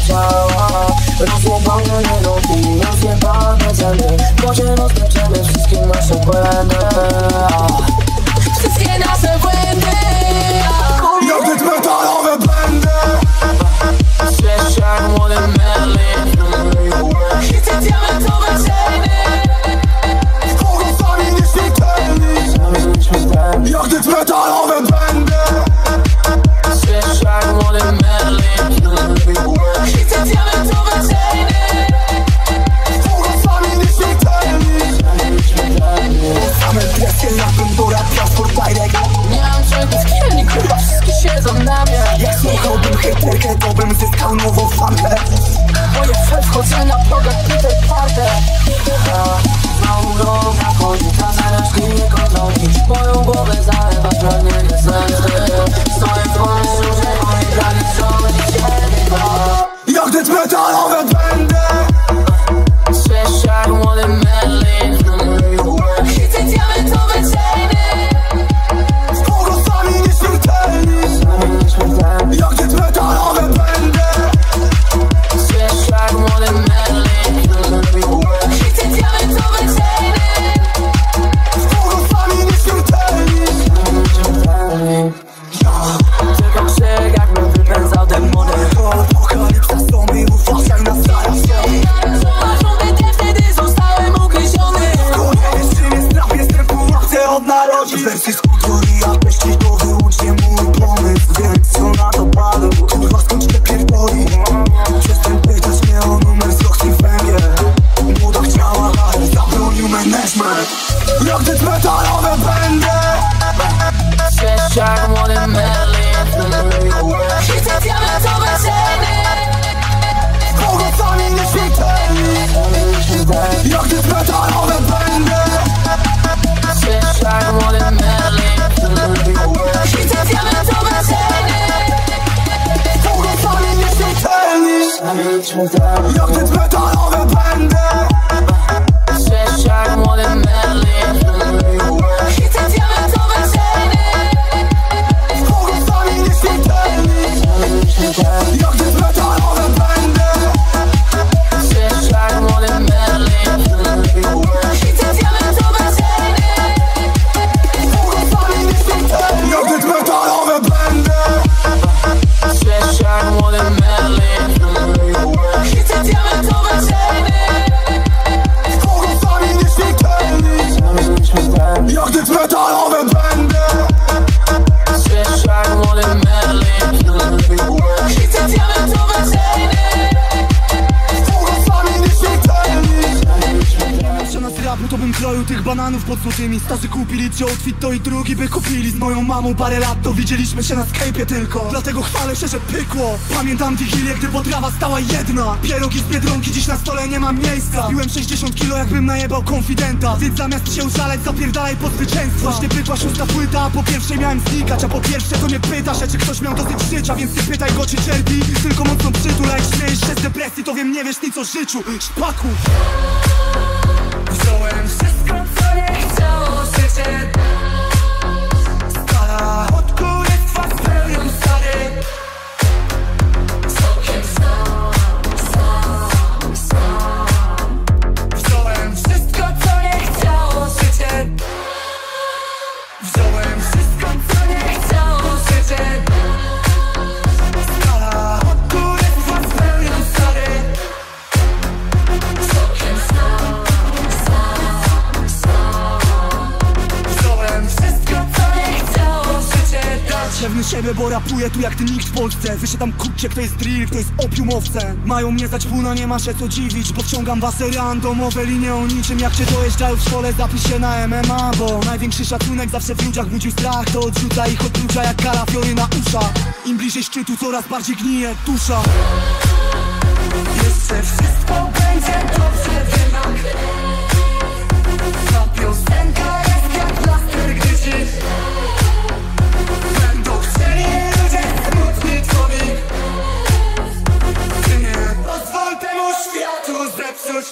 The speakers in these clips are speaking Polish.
ciała. Rozjebane niedoki, rozjebane zęby. Może rozpieczemy wszystkie nasze błędy. Wszystkie nasze błędy. Jak dyt metalowe będę. Śwież jak młody Merlin. I te diamentowe chainy. Błogosławi nieśmiertelni. Jak dyt metalowe będę. Śwież jak młody Merlin. I te diamentowe chainy. Błogosławi nieśmiertelni. Same presje na Pandora, transport direct. Nie mam czego w kielni, kurwa, wszystkie siedzą na mnie. Jak słuchałbym hejterkę, to bym zyskał nową fankę. Moje wchodzę na progach Peter Parker. Znowu droga chodzi, ta zależki nie kontroli. Moją głowę zalewa pragnienie zemsty. Stoję w miejscu, że moje granice nie. Jak dyt metalowe będę. Śwież jak młody Merlin. I te diamentowe chainy. Błogosławi nieśmiertelni. Jak dyt metalowe będę. Śwież jak młody Merlin. I te diamentowe chainy. Błogosławi nieśmiertelni. Tylko krzyk jak mnie wypędzał demony. Apokalipsa zombie, uważaj na zaraz. Patrzą te wtedy zostałem ugryziony. Koniec, czym jest trap, jestem północy od narodzin. Wersji z kultury, jak myśli to wyłącznie mój pomysł. Więc co na to padł, kurwa skończ te pierdoli. Przestań pytać mnie o numer z Roxy w węgie. Młoda chciała, ale zabronił management. Jak dyt metalowe będę. Śwież jak młody Merlin. I te diamentowe chainy. Błogosławi nieśmiertelni. Jak dyt metalowe będę. Śwież jak młody Merlin. I te diamentowe chainy. Błogosławi nieśmiertelni. Jak dyt metalowe będę. Śwież jak młody Merlin. I te diamentowe chainy. Błogosławi nieśmiertelni. Jak dyt metalowe będę. Śwież jak młody Merlin. I te diamentowe chainy. Błogosławi nieśmiertelni. Jak dyt metalowe będę. Śwież jak młody Merlin. I te diamentowe chainy. Błogosławi nieśmiertelni. Jak dyt metalowe będę. Śwież jak młody Merlin. I te diamentowe chainy. Błogosławi nieśmiertelni. Jeszcze nas rapu, to bym kroił tych bananów pod złotymi. Starzy kupili ci outfit, to i drugi by kupili. Z moją mamą parę lat to widzieliśmy się na Skype'ie tylko. Dlatego chwalę się, że pykło. Pamiętam wigilię, gdy potrawa stała jedna. Pierogi z Biedronki, dziś na stole nie ma miejsca. Piłem 60 kilo, jakbym najebał konfidenta. Więc zamiast się użalać, zapierdalaj po zwycięstwo. Właśnie pykła szósta płyta, a po pierwszej miałem znikać. A po pierwsze to nie pytasz się, czy ktoś miał dosyć życia. Więc nie pytaj go, czy cierpi, tylko mocno przytul. A jak śmiejesz się z depresji, to wiem, nie wiesz nic o życiu. Szpaku. Wziąłem wszystko, co nie chciało życie. Skala od kurestwa spełnił stary. Całkiem sam. Wziąłem wszystko, co nie chciało życie. Wziąłem wszystko, co nie chciało życie. Skala od kurestwa spełnił stary. Całkiem sam. Wziąłem wszystko, co nie chciało życie dać. Pewny siebie, bo rapuję tu jak ty nikt w Polsce. Wy się tam kupcie, kto jest drill, kto jest opiumowcem. Mają mnie za ćpuna, nie ma się co dziwić. Bo wciągam wasy randomowe linie o niczym. Jak cię dojeżdżają w szkole, zapisz się na MMA. Bo największy szacunek zawsze w ludziach budził strach. To odrzuca ich odczucia jak kalafiory na uszach. Im bliżej szczytu, coraz bardziej gnije dusza. Jeszcze wszystko będzie dobrze, wiem jak. Ta piosenka jest jak plaster, gdy ci będą chcieli ludzie smutni twoi. Ty nie pozwól temu światu zepsuć.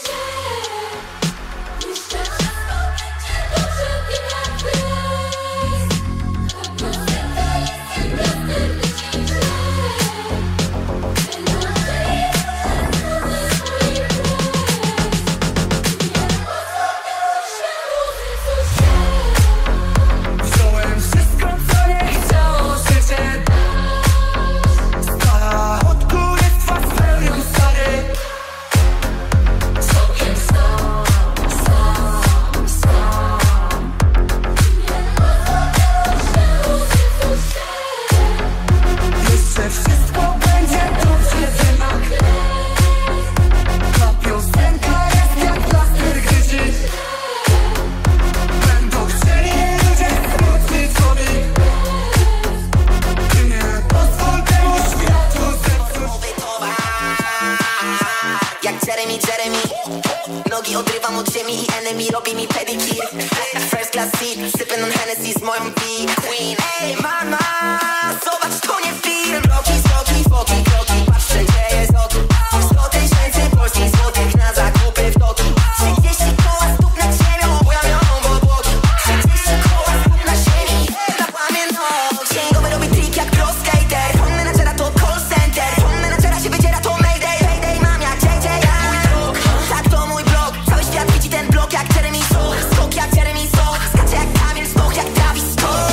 Nogi odrywam od ziemi i enemy robi mi pedikir. First class seat, sipping on Hennessy z moją queen. Ej mama, zobacz to nie film. Kroki, skoki, foki, kroki, patrz wszędzie jest oki. 100 tysięcy polskich złotych na zakupy w Toki. 30 koła stóp nad ziemią, pojawią obłoki. 30 koła stóp na ziemi, zapłamię noc. Księgowy robi trik jak pro skater. Fon menadżera to call center. Fon menadżera się wydziera to mayday. Mayday mam jak JJ. Tak to mój blog, cały świat widzi ten blok jak Jeremy Soch. Skok jak Jeremy Soch, skacze jak Kamil Stoch, jak Travis Scott.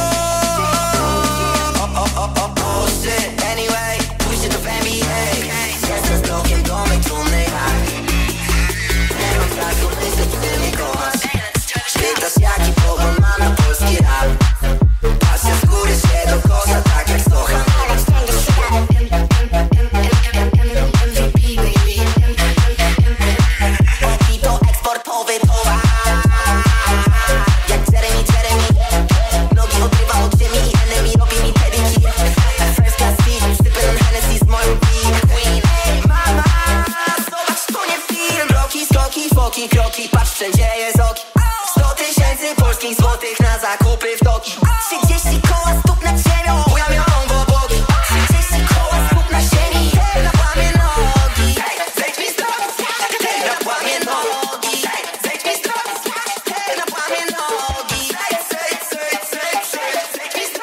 Oh shit, anyway, pójście to w NBA. Jestem z blokiem do mej trumnej hali. Nie mam czasu, myślę, ty mnie kochasz. Pytasz jaki pogląd mam na polski rap. Patrzę z góry się do kosza, tak jak Socha. I to eksportowy towar. Jak Jeremy. Nogi odrywam od ziemi i enemy robi mi pedikir. First class seat, sipping on Hennessy z moją queen. Ej mama, zobacz to nie film. Kroki, skoki, foki, kroki, patrz wszędzie jest oki. 100 tysięcy polskich złotych na zakupy w Toki. 30 koła stóp nad ziemią, pojawią obłoki. 30 koła stóp na ziemi, napłamię nogi. Zejdź mi z drogi, napłamię nogi. Zejdź mi z drogi, napłamię nogi. Zejdź mi z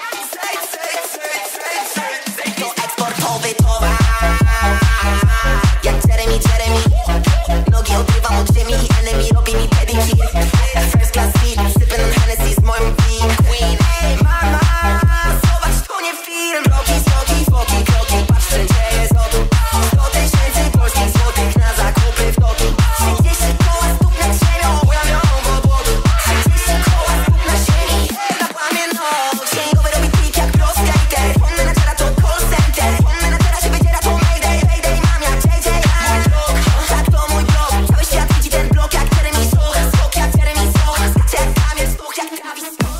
drogi, to eksportowy towar. Jak Jeremy. Nogi odrywam od ziemi i enemy robi mi pedikir. First class seat, sipping on Hennessy z moją queen. Ej mama, zobacz to nie film. Kroki, skoki, foki, kroki, patrz wszędzie jest oki. 100 tysięcy polskich złotych na zakupy w Toki. 30 koła stóp nad ziemią, pojawią obłoki. 30 koła stóp na ziemi, napłamię noc. Księgowy robi trik jak pro skater. Fon menadżera to call center. Fon menadżera się wydziera to mayday. Mayday mam jak JJ. Tak to mój blog, cały świat widzi ten blok jak Jeremy Soch. Skok jak Jeremy Soch, skacze jak Kamil Stoch, jak Travis Scott.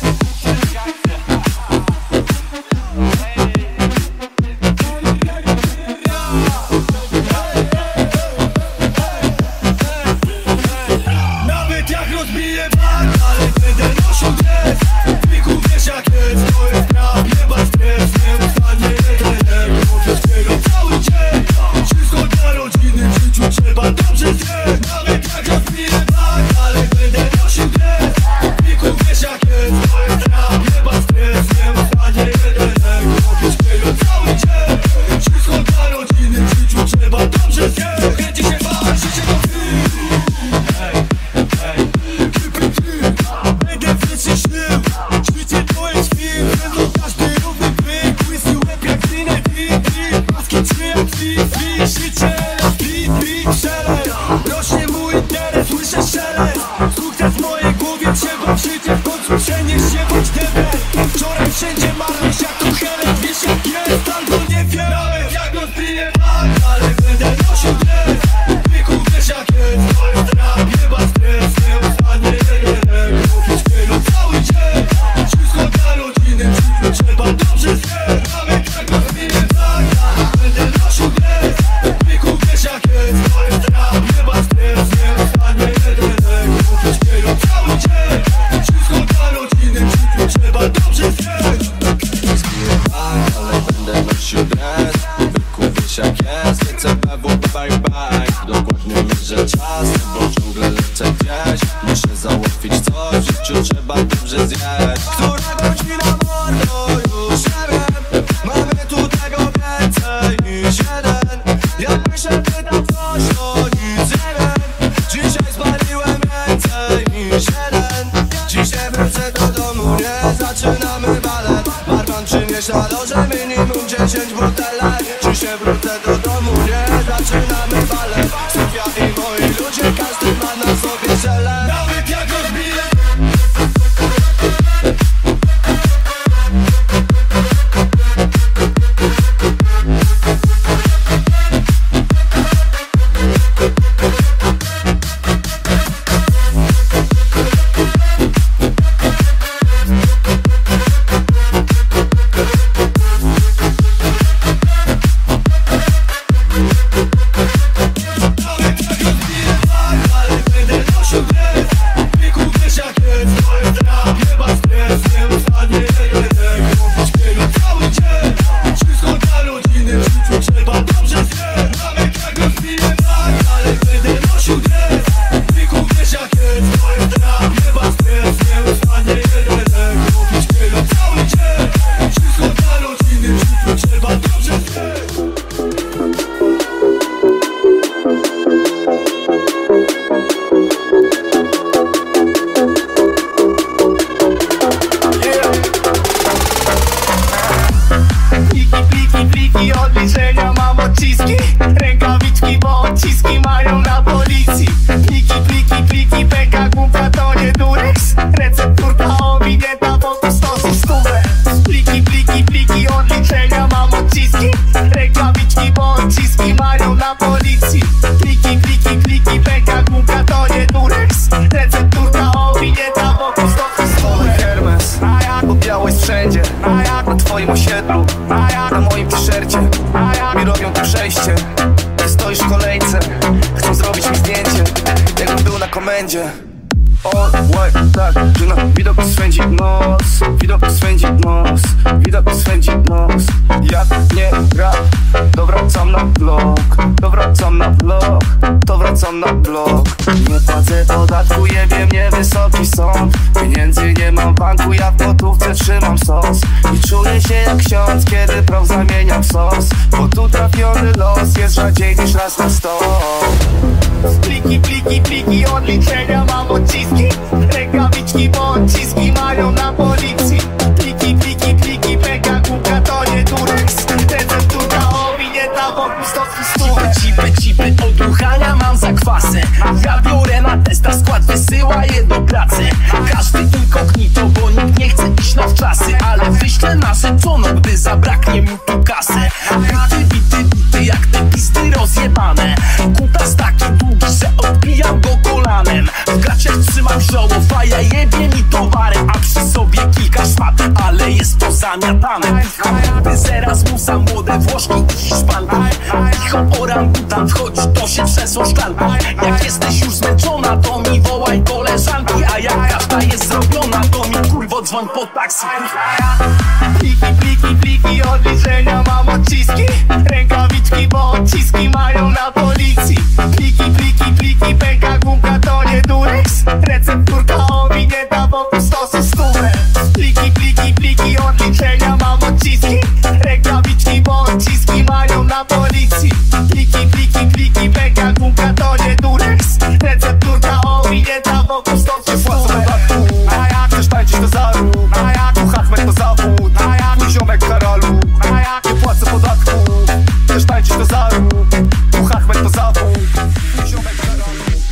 Nawet jak rozbiję bank, ale będę nosił dres. Piku wiesz jak jest, to jest praw, nie ma stres. Nie ustanie jeden, możesz kierować cały dzień. Wszystko dla rodziny, w życiu trzeba dobrze zjeść. Nawet jak rozbiję bank, ale będę nosił dres. Piku wiesz jak jest, to jest praw, nie ma stres. Nie ustanie jeden, możesz kierować cały dzień. Wszystko dla rodziny, w życiu trzeba dobrze zjeść. Kręci się wasz, się to będę więcej śnił. Życie to jest film. Będą każdy równy byk. Łysy łeb jak Zinedine. Maski czy jak Fifi. Życie beat, szelest. Rośnie mój interes, słyszę szelest. Sukces w mojej głowie, trzeba w życie w końcu przenieść się, bądź debet. Wczoraj wszędzie marność jak tu Helen. Wiesz jak jest, albo nie wiem. Nawet jak rozbiję bank, ale będę nosił dres. Byku wiesz jak jest, to jest rap, nie ma stres. Nie ustanie jeden, mówić wielu cały dzień. Wszystko dla rodziny, w życiu trzeba dobrze zjeść. Nawet jak rozbiję bank, ale będę nosił dres. Byku wiesz jak jest, to jest rap, nie ma stres. Nie ustanie jeden, mówić wielu cały dzień. Wszystko dla rodziny, w życiu trzeba dobrze zjeść. Rozbiję bank, ale będę nosił dres. Byku wiesz jak jest, lecę BW, bang bang. Dokładnie mierzę czas, bo ciągle lecę gdzieś. Muszę załatwić coś, w życiu trzeba dobrze zjeść. Która godzina mordo, już nie wiem. Mamy tu tego więcej niż jeden. Jakby się pytał coś, to nic nie wiem. Dzisiaj spaliłem więcej niż jeden. Dzisiaj wrócę do domu, nie zaczynamy balet. Barman przynieś na loże minimum 10 butelek. Dzisiaj wrócę do domu, nie zaczynamy balet. Sofia i moi ludzie, każdy ma na sobie żelę. Nawet jak rozbiję będzie. All white, tak, że na widok swędzi nos. Widok swędzi nos, widok swędzi nos. Jak nie gra, to wracam na blok. To wracam na blok, to wracam na blok. Nie płacę podatku, jebie mnie wysoki sąd. Pieniędzy nie mam w banku, ja w gotówce trzymam sos. I czuję się jak ksiądz, kiedy proch zamieniam w sos. Bo tu trafiony los jest rzadziej niż raz na 100. Pliki, pliki, pliki, odliczenia mam odciski. Rękawiczki, bo odciski mają na policji. Pliki, pliki, pliki, pęka kółka, to nie Durex. Recepturka owinięta wokół stosy stówek. Cipy, odruchania mam zakwasy. Ja biorę na testa, skład wysyła je do pracy. Każdy inkognito, bo nikt nie chce iść na wczasy. Ale wyślę nasze czono, gdy zabraknie mu tu kasy. Bity, jak te pisty rozjebane. Kutas taki długi, że odbijam go kolanem. W gaciach trzymam żołów, a ja jebie mi towarem. A przy sobie kilka szmat, ale jest to zamiatane. By z Erasmusa, młode Włoszki i Hiszpanki. Cicho orangutan wchodzi, to się trzęsą szklanki. Jak jesteś już zmęczona, to mi wołaj koleżanki. A jak każda jest zrobiona, to mi kurwo dzwoń po taksi. Pliki, pliki, pliki, odliczenia mam odciski. Rękawiczki, bo odciski mają na policji. Pliki, pliki, pliki, pęka gumka, to nie Durex. Recepturka owinięta wokół stosu stówek. Pliki, pliki, pliki, odliczenia mam odciski. Rękawiczki, bo odciski mają na policji. Pliki, pliki, pliki, pęka gumka, to nie Durex. Recepturka owinięta wokół stosu stówek. A jak chcesz tańczyć to zarób, a jak tu Hachmet to zawód, a jak tu ziomek w karalu, a jak nie płacę podatku. Chcesz tańczyć to zarób, tu Hachmet to zawód, tu ziomek w karalu.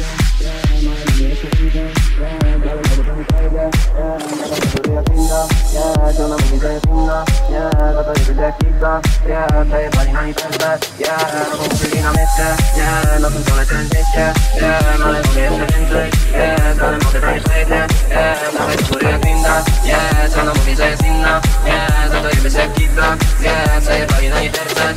Zajebali na imprezę, no bo mówili na mieście, na tym dole ten wieście, ale mogę jeszcze więcej, ale mogę to nie przejdzie, nawet z góry jak winda, co ona mówi, że jest inna, za to jeby się jak kibla, zajebali na imprezę,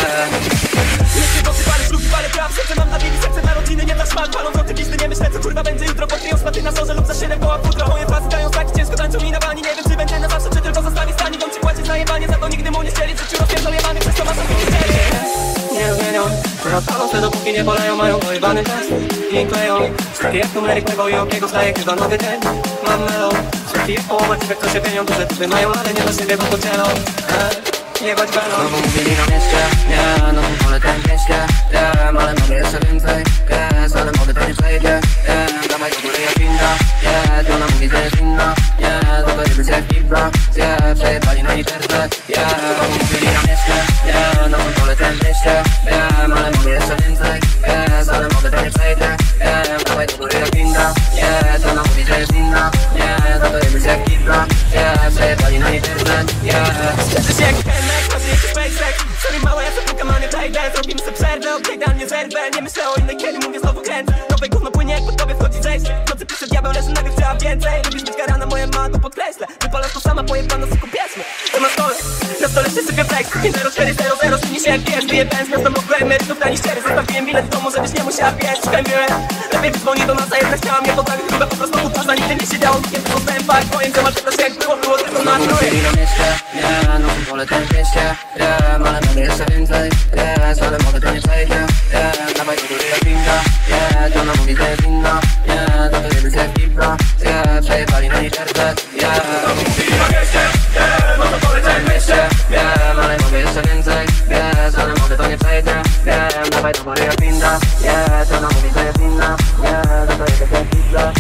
Jeszcze dosyć parę szlug i parę praw. Serce mam na bieli, serce na rodziny, nie dla szmal. Palą wroty glizny, nie myślę co kurwa będzie jutro. Pokryją smaty na sorze lub za 7 koła futro. Moje pasy dają znaki, ciężko tańczą mi na bani. Nie wiem czy będzie na zawsze, czy tylko zostawi stanie. Wam ci płacić na jebanie, za to nigdy mu nie strzeli. W życiu rozpierdol jebany, przez to masz sobie nie zmienią, rozpalą się dopóki nie poleją, mają dojebany czas i kleją. Szybki jak numerik mego i okiego staje chyba nowy dzień. Mam melon, szybki jak połowa ci kto się pienią, duże typy mają, ale nie do siebie, bo podzielą. Jebać belą. No bo mówili na mieście, no to pole ten mieście, ale mogę jeszcze więcej, ale mogę to nie przejdzie, dawaj do góry jak winda, to ona mówi, że jest inna, za to jeby się jak kibla, przejebali na literce, no bo mówili na mieście, no to pole ten mieście, ale mogę jeszcze więcej, ale mogę to nie przejdzie, dawaj do góry jak winda, to ona mówi, że jest inna, za to jeby się jak kibla, przejebali na literce, Zderzy się jak Kemek, masz jeszcze SpaceX. Sorry mała, ja sobie kamanie przejdę. Zrobimy sobie przerwę, odbiegam nie zerwę. Nie myślę o innej, kiedy mówię znowu kręcę. Nowe gówno płynie, jak pod tobie wchodzi zejście. W nocy pisze diabeł, leży nagle trzeba więcej. Lubisz być karana, moja ma to podkreślę. Wypalasz to sama, pojebana syku piesmy. To na stole się sypie tekst. 50400, śni się jak wiesz. Wyjebałem z miasta mokre, emerytów tani szczery. Zostawiłem bilet w domu, żebyś nie musiała pieć. Szukaj miłe, lepiej wydzwoni do nas, a jednak chciałam je potrafić. Chyba po prostu uważna, nigdy nie siedziało. Kiedy poznałem fakt, moim temat też jak było tylko na trój. No to pole ten mieście, ale mogę jeszcze więcej, ale mogę to nie przejdzie, dawaj do góry jak winda, to ona mówi, że jest inna, za to jeby się jak kibla, przejebali na literce, no to mówili na mieście, no to pole ten mieście, ale mogę jeszcze więcej, ale mogę to nie przejdzie, dawaj do góry jak winda, to ona mówi, że jest inna, za to jeby się jak kibla,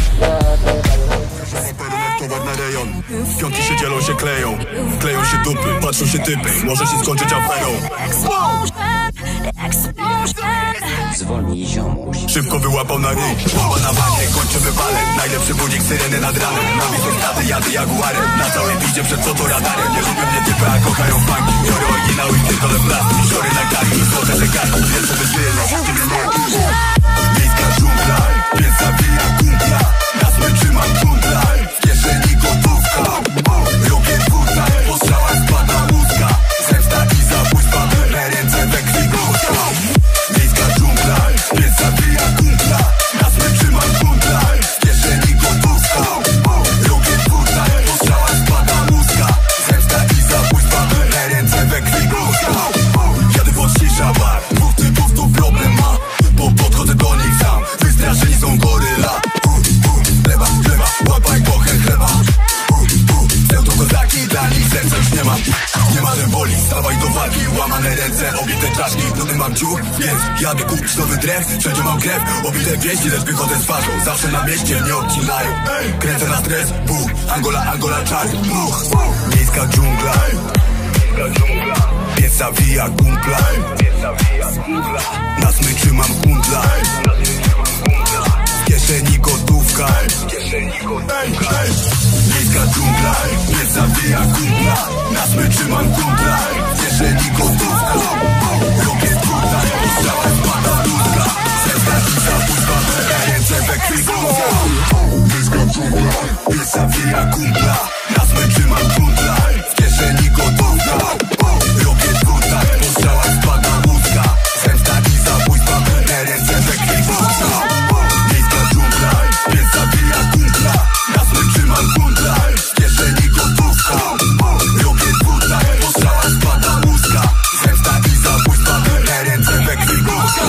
Towar na rejon, piątki się dzielą, się kleją. Kleją się dupy, patrzą się typy. Może się skończyć aferą. Zwolnij ziomuś. Szybko wyłapał na ryj, bomba na wanie, kończymy balet. Najlepszy budzik, syreny nad ranem. Na widzę straty, jadę jaguarem. Na całej widzie przed co to radarem. Nie lubią mnie typy, a kochają banki. Biorę oryginał i pierdolę plasty. Siory na karki, złote zegarki. Wiem co wyżyję, ciebie nie. Miejska dżungla, pies zabija kumpla. Na smyczy trzymam kundla. W kieszeni gotówka. Robię twórca, po strzałach spada łuska. Zemsta i zabójstwa, me ręce we krwi górska. Miejska dżungla, pies zabija kumpla. Na smyczy trzymam kundla. jadę kupić nowy dres. Wszędzie mam krew, obite wieści, lecz wychodzę z twarzą. Zawsze na mieście mnie odcinają. Kręcę na stres, buch, Angola, czary, buch. Miejska dżungla, pies zawija kumpla. Na smyczy mam kundla. W kieszeni gotówka. Miejska dżungla, pies zawija kumpla. Na smyczy mam kundla. W kieszeni gotówka. Robię trudna, strzałem spada ludzka. Serca i zabójstwa, ręce we krwi bluzga. Miejska dżungla, pies zawija kumpla. Na smyczy mam kundla. W kieszeni gotówka. Robię trudna, po strzałach spada ludzka. Zemsta i zabójstwa, ręce we krwi bluzga. Miejska dżungla, pies zabija kumpla. Na smyczy mam kundla. W kieszeni gotówka. Robię trudna, po strzałach spada ludzka. Zemsta i zabójstwa, ręce we krwi bluzga.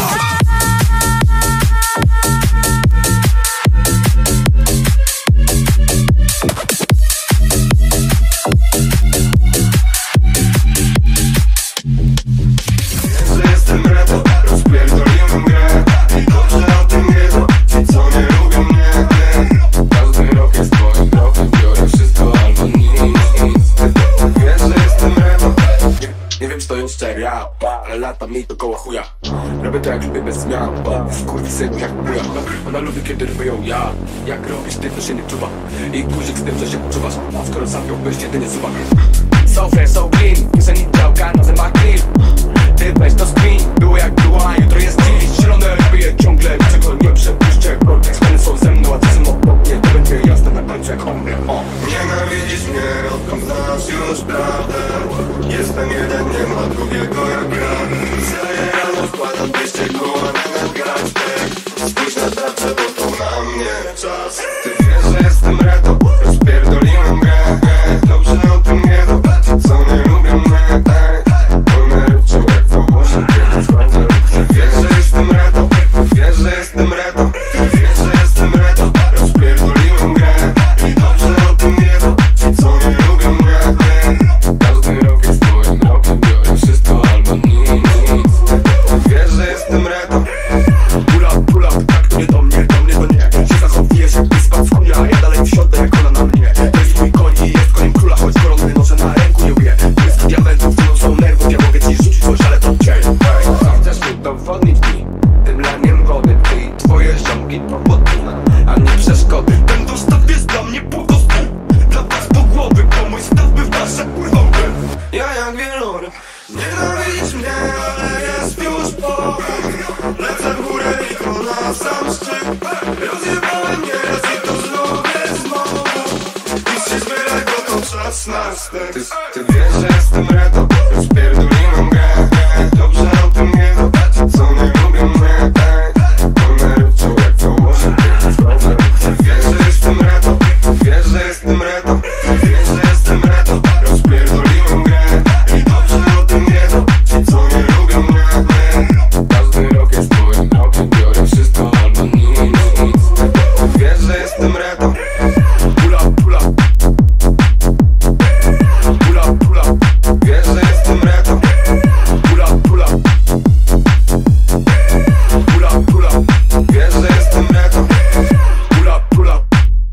Ale lata mi to koło chuja. Robię to jak lubię bez zmian. Kurwi synu jak buja. Ona lubi kiedy robię ją ja. Jak robisz ty to się nie czuwa. I guzik z tym, że się poczuwasz. Skoro zapiąłbyś jedynie suwak. So fresh, so clean. Kieszeni działka, na zębach clean. Ty weź to spin. Było jak było, a jutro jest dziś. Zielone robię ciągle, czego nie przepuszczę. Korteks, one są ze mną, a ty są obok mnie. To będzie jasne na końcu jak umrę. Nienawidzisz mnie, odkąd znasz już prawdę. Jestem jeden, nie ma drugiego jak ja. Wstaję rano, składam 200 koła na nadgarstek. Spójrz na tarczę, bo to na mnie czas. Ty wiesz, że jestem reto, rozpierdoliłem grę. Dobrze o tym wiedzą, ci co nie lubią mnie. One ryczą jak wołosie, kiedy wchodzę. Ty wiesz, że jestem reto, wiesz, że jestem reto. Wiesz, że jestem reto, rozpierdoliłem grę. I dobrze o tym wiedzą, ci co nie lubią mnie. Każdy rok jest moim rokiem, biorę wszystko albo nic. Wiesz, że jestem reto. Pull up, tak to nie do mnie to nie. Się zachowujesz jakby spadł z konia, a ja dalej wsiądę jak ona na mnie. To jest mój koń i jest koniem króla, choć koronny noszę na ręku nie uje. Błysk diamentów, są nerwów, ja mogę ci rzucić coś, ale to cień. Chcesz udowodnić mi tym leniem wody, ty i twoje ziomki powodni, a nie przeszkody. Ten dostaw jest dla mnie błogosław. Dla was po głowy, bo mój staw by w wasze kurwa łby. Ja jak wieloryb. Nienawidzisz mnie, ale jest już po. Lecę w górę i to na sam szczyt. Rozjebałem nieraz i to zrobię znowu. Nic się zbieraj, bo to czas na wstęp. Ty wiesz, że jestem reto, rozpierdoliłem grę. Dobrze o tym wiedzą, ci co nie lubią mnie. One ryczą jak wołosie, kiedy wchodzę. Ty wiesz, że jestem reto, wiesz, że jestem reto. Wiesz, że jestem reto, rozpierdoliłem grę. I dobrze o tym wiedzą, ci co nie lubią mnie. Każdy rok jest moim rokiem, biorę wszystko albo nic. Wiesz, że jestem reto. Pull up. Wiesz, że jestem reto. Pull up. Wiesz, że jestem reto. Pull up.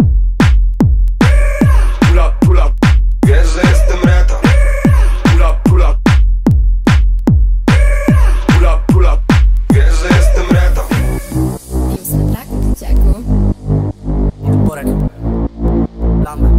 Wiesz, że jestem reto. Pull up. Wiesz, że jestem reto. Jestem tak, dzieciaku. Borek, Lamy.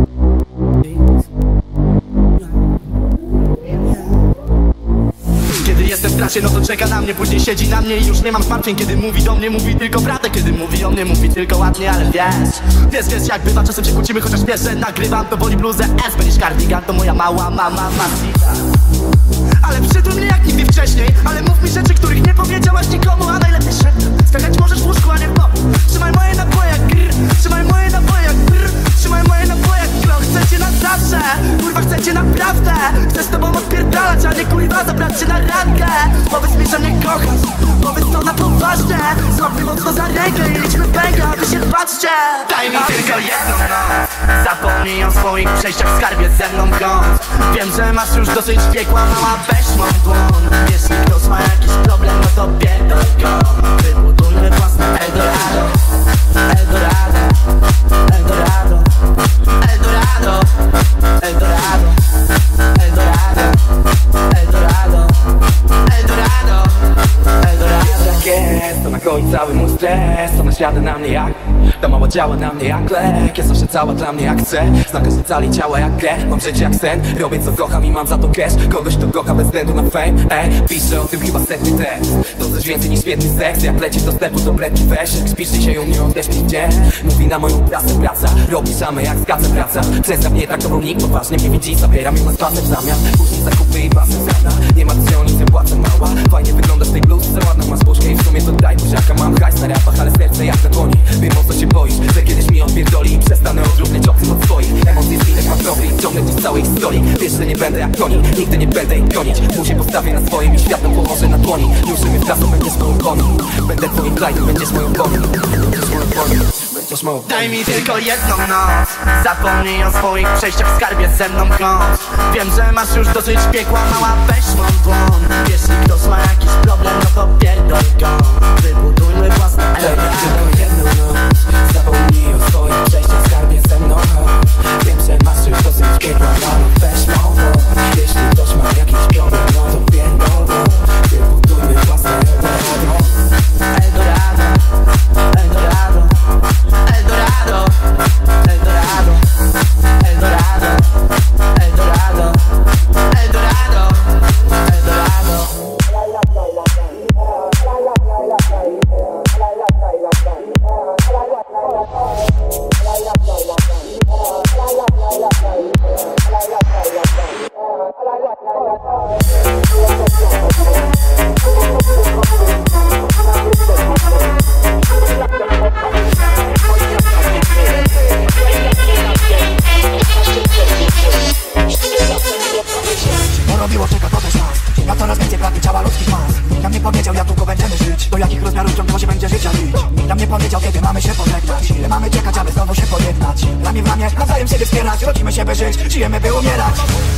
Kiedy jestem w trasie, no to czeka na mnie, później siedzi na mnie i już nie mam zmartwień. Kiedy mówi do mnie, mówi tylko prawdę. Kiedy mówi o mnie, mówi tylko ładnie, ale wiesz jak bywa, czasem się kłócimy, chociaż wiesz, że nagrywam to woli bluzę S. Niż kardigan, to moja mała mama masita. Ale przytul mnie jak nigdy wcześniej. Ale mów mi rzeczy, których nie powiedziałaś nikomu, a najlepiej szeptem. Skakać możesz w łóżku, a nie w bok. Trzymaj moje naboje jak grr. Trzymaj moje naboje jak brr. Trzymaj moje naboje jak glock. Chcecie na zawsze, kurwa chcecie naprawdę. Chcę z tobą odpierdalać, a nie kurwa zabrać cię na randkę. Powiedz mi, że mnie kochasz, powiedz to na poważnie. Złap mnie mocno za rękę i liczmy pęka, wy się patrzcie. Daj mi tylko jedną noc, zapomnij o swoich przejściach w skarbie ze mną błąd. Wiem, że masz już dosyć piekła, mała, weź mój błąd. Jeśli ktoś ma jakiś problem, no to pierdol go. Wybudujmy własne Eldorado, Eldorado, Eldorado, Eldorado, Eldorado, Eldorado, Eldorado, Eldorado, Eldorado. Tak jest, to na końcu cały mój stres. Ona świata na mnie jak ta mała działa na mnie jak lek. Jest zawsze cała dla mnie jak chcę. Znam każdy cali ciała jak grę. Mam życie jak sen, robię co kocham i mam za to cash. Kogoś kto kocha bez względu na fame. Piszę o tym chyba setny tekst. To coś więcej niż świetny seks. Jak lecisz do sklepu to bredki weź. Spisz się ją nie odeślij gdzie. Mówi na moją pracę praca. Robi same jak skace praca. Przestaw mnie traktował nikt poważnie mnie widzi. Zabieram ją na spasek w zamian. Później zakupy i pasy zada. Nie ma co nic, płacę mała. Fajnie wyglądasz w tej bluzce, ładna masz puszkę i w sumie to daj buziaka. Mam hajs na rapach, ale serce jak na dłoni. Wiem o co się boisz, że kiedyś mi odpierdoli i przestanę odróżniać obcych od swoich. Emocje z innych mam profil, ciągle dziś całej historii. Wiesz, że nie będę jak koni, nigdy nie będę ich gonić. Muzie postawię na swoim i światem położę na dłoni. Już mnie trasą będziesz moją koni. Będę twoim glidem, będziesz moją koni. Będziesz moją koni, będziesz moją koni. Daj mi tylko jedną noc, zapomnij o swoich przejściach w skarbie ze mną błąd. Wiem, że masz już dosyć piekła, mała, weź mój błąd. Jeśli ktoś ma jakiś problem, no to pierdol go. Wybudujmy własne Eldorado. Zapomnij o swoich przejściach w skarbie ze mną. Wiem, że masz już dosyć piekła, mama, weź mowo. Jeśli ktoś ma jakiś problem, no to pierdol go. Wybudujmy własne Eldorado. Eldorado, Eldorado, Eldorado, Eldorado, Eldorado, Eldorado, Eldorado, Eldorado. Porobiło czeka to też nas. Na coraz więcej prawie ciała ludzkich mas. Nam nie powiedział jak długo będziemy żyć. Do jakich rozmiarów ciągłości będzie życia lić. Nam nie powiedział kiedy mamy się pożegnać. Ile mamy czekać, aby znowu się pojednać. Ramię w ramię, nawzajem siebie wspierać. Rodzimy się by żyć, żyjemy by umierać.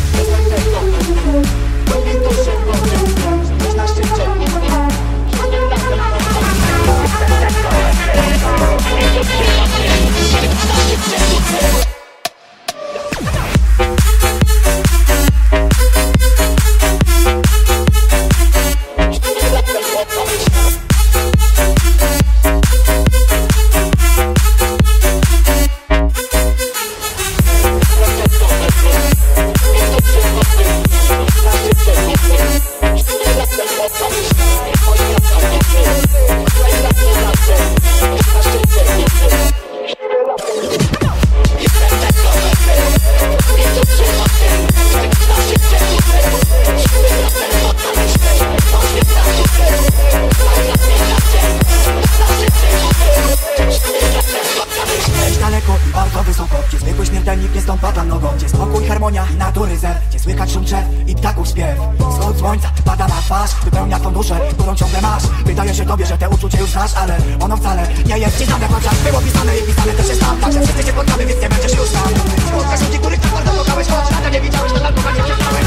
Słychać szum drzew i ptaków śpiew. Wschód słońca pada na twarz, wypełnia twą duszę, którą ciągle masz. Wydaje się tobie, że te uczucie już znasz, ale ono wcale nie jest ci znane. Chociaż było pisane i pisane też jest tam. Także wszyscy cię spotkamy, więc nie będziesz już tam. Spotkasz ludzi, których tak bardzo kochałeś, choć lata nie widziałeś, to albo nie przetrwałeś.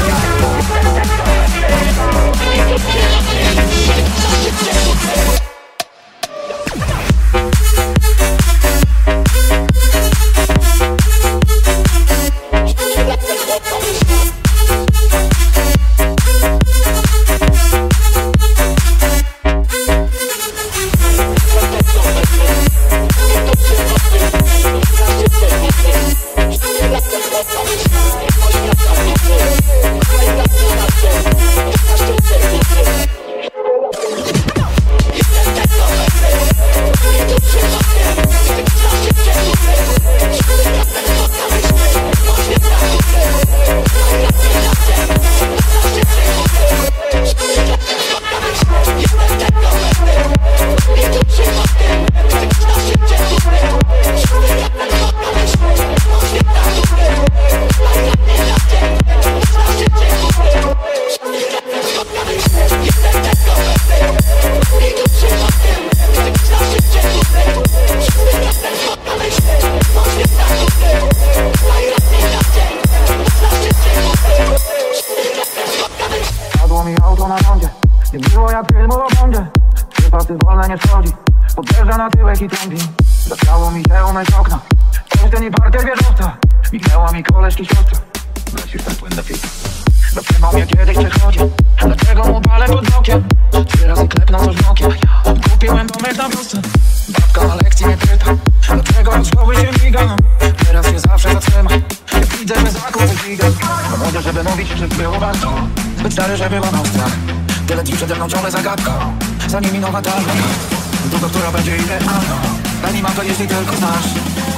leci trąbi. Zastało mi się umyć okna. Ten i parter wieżowca. Mignęła mi koleżki siostra. Lecisz ten płyn do pieca. Zatrzymał mnie kiedyś przechodzi. Dlaczego mu palę pod blokiem? 3 razy klepnął coś w nokiem. Kupiłem pomysł na wiosce. Babka na lekcji mnie pyta. Dlaczego od szkoły się miga? Teraz się zawsze zatrzyma. Ja widzę, że zakupy giga. No młody, żeby mówić, że było warto. Zbyt stary, żeby łamał strach. Tyle dni przede mną ciągle zagadka. Za nimi nowa targa. Długo, która będzie idealna. Daj mi mapę, jeśli tylko znasz.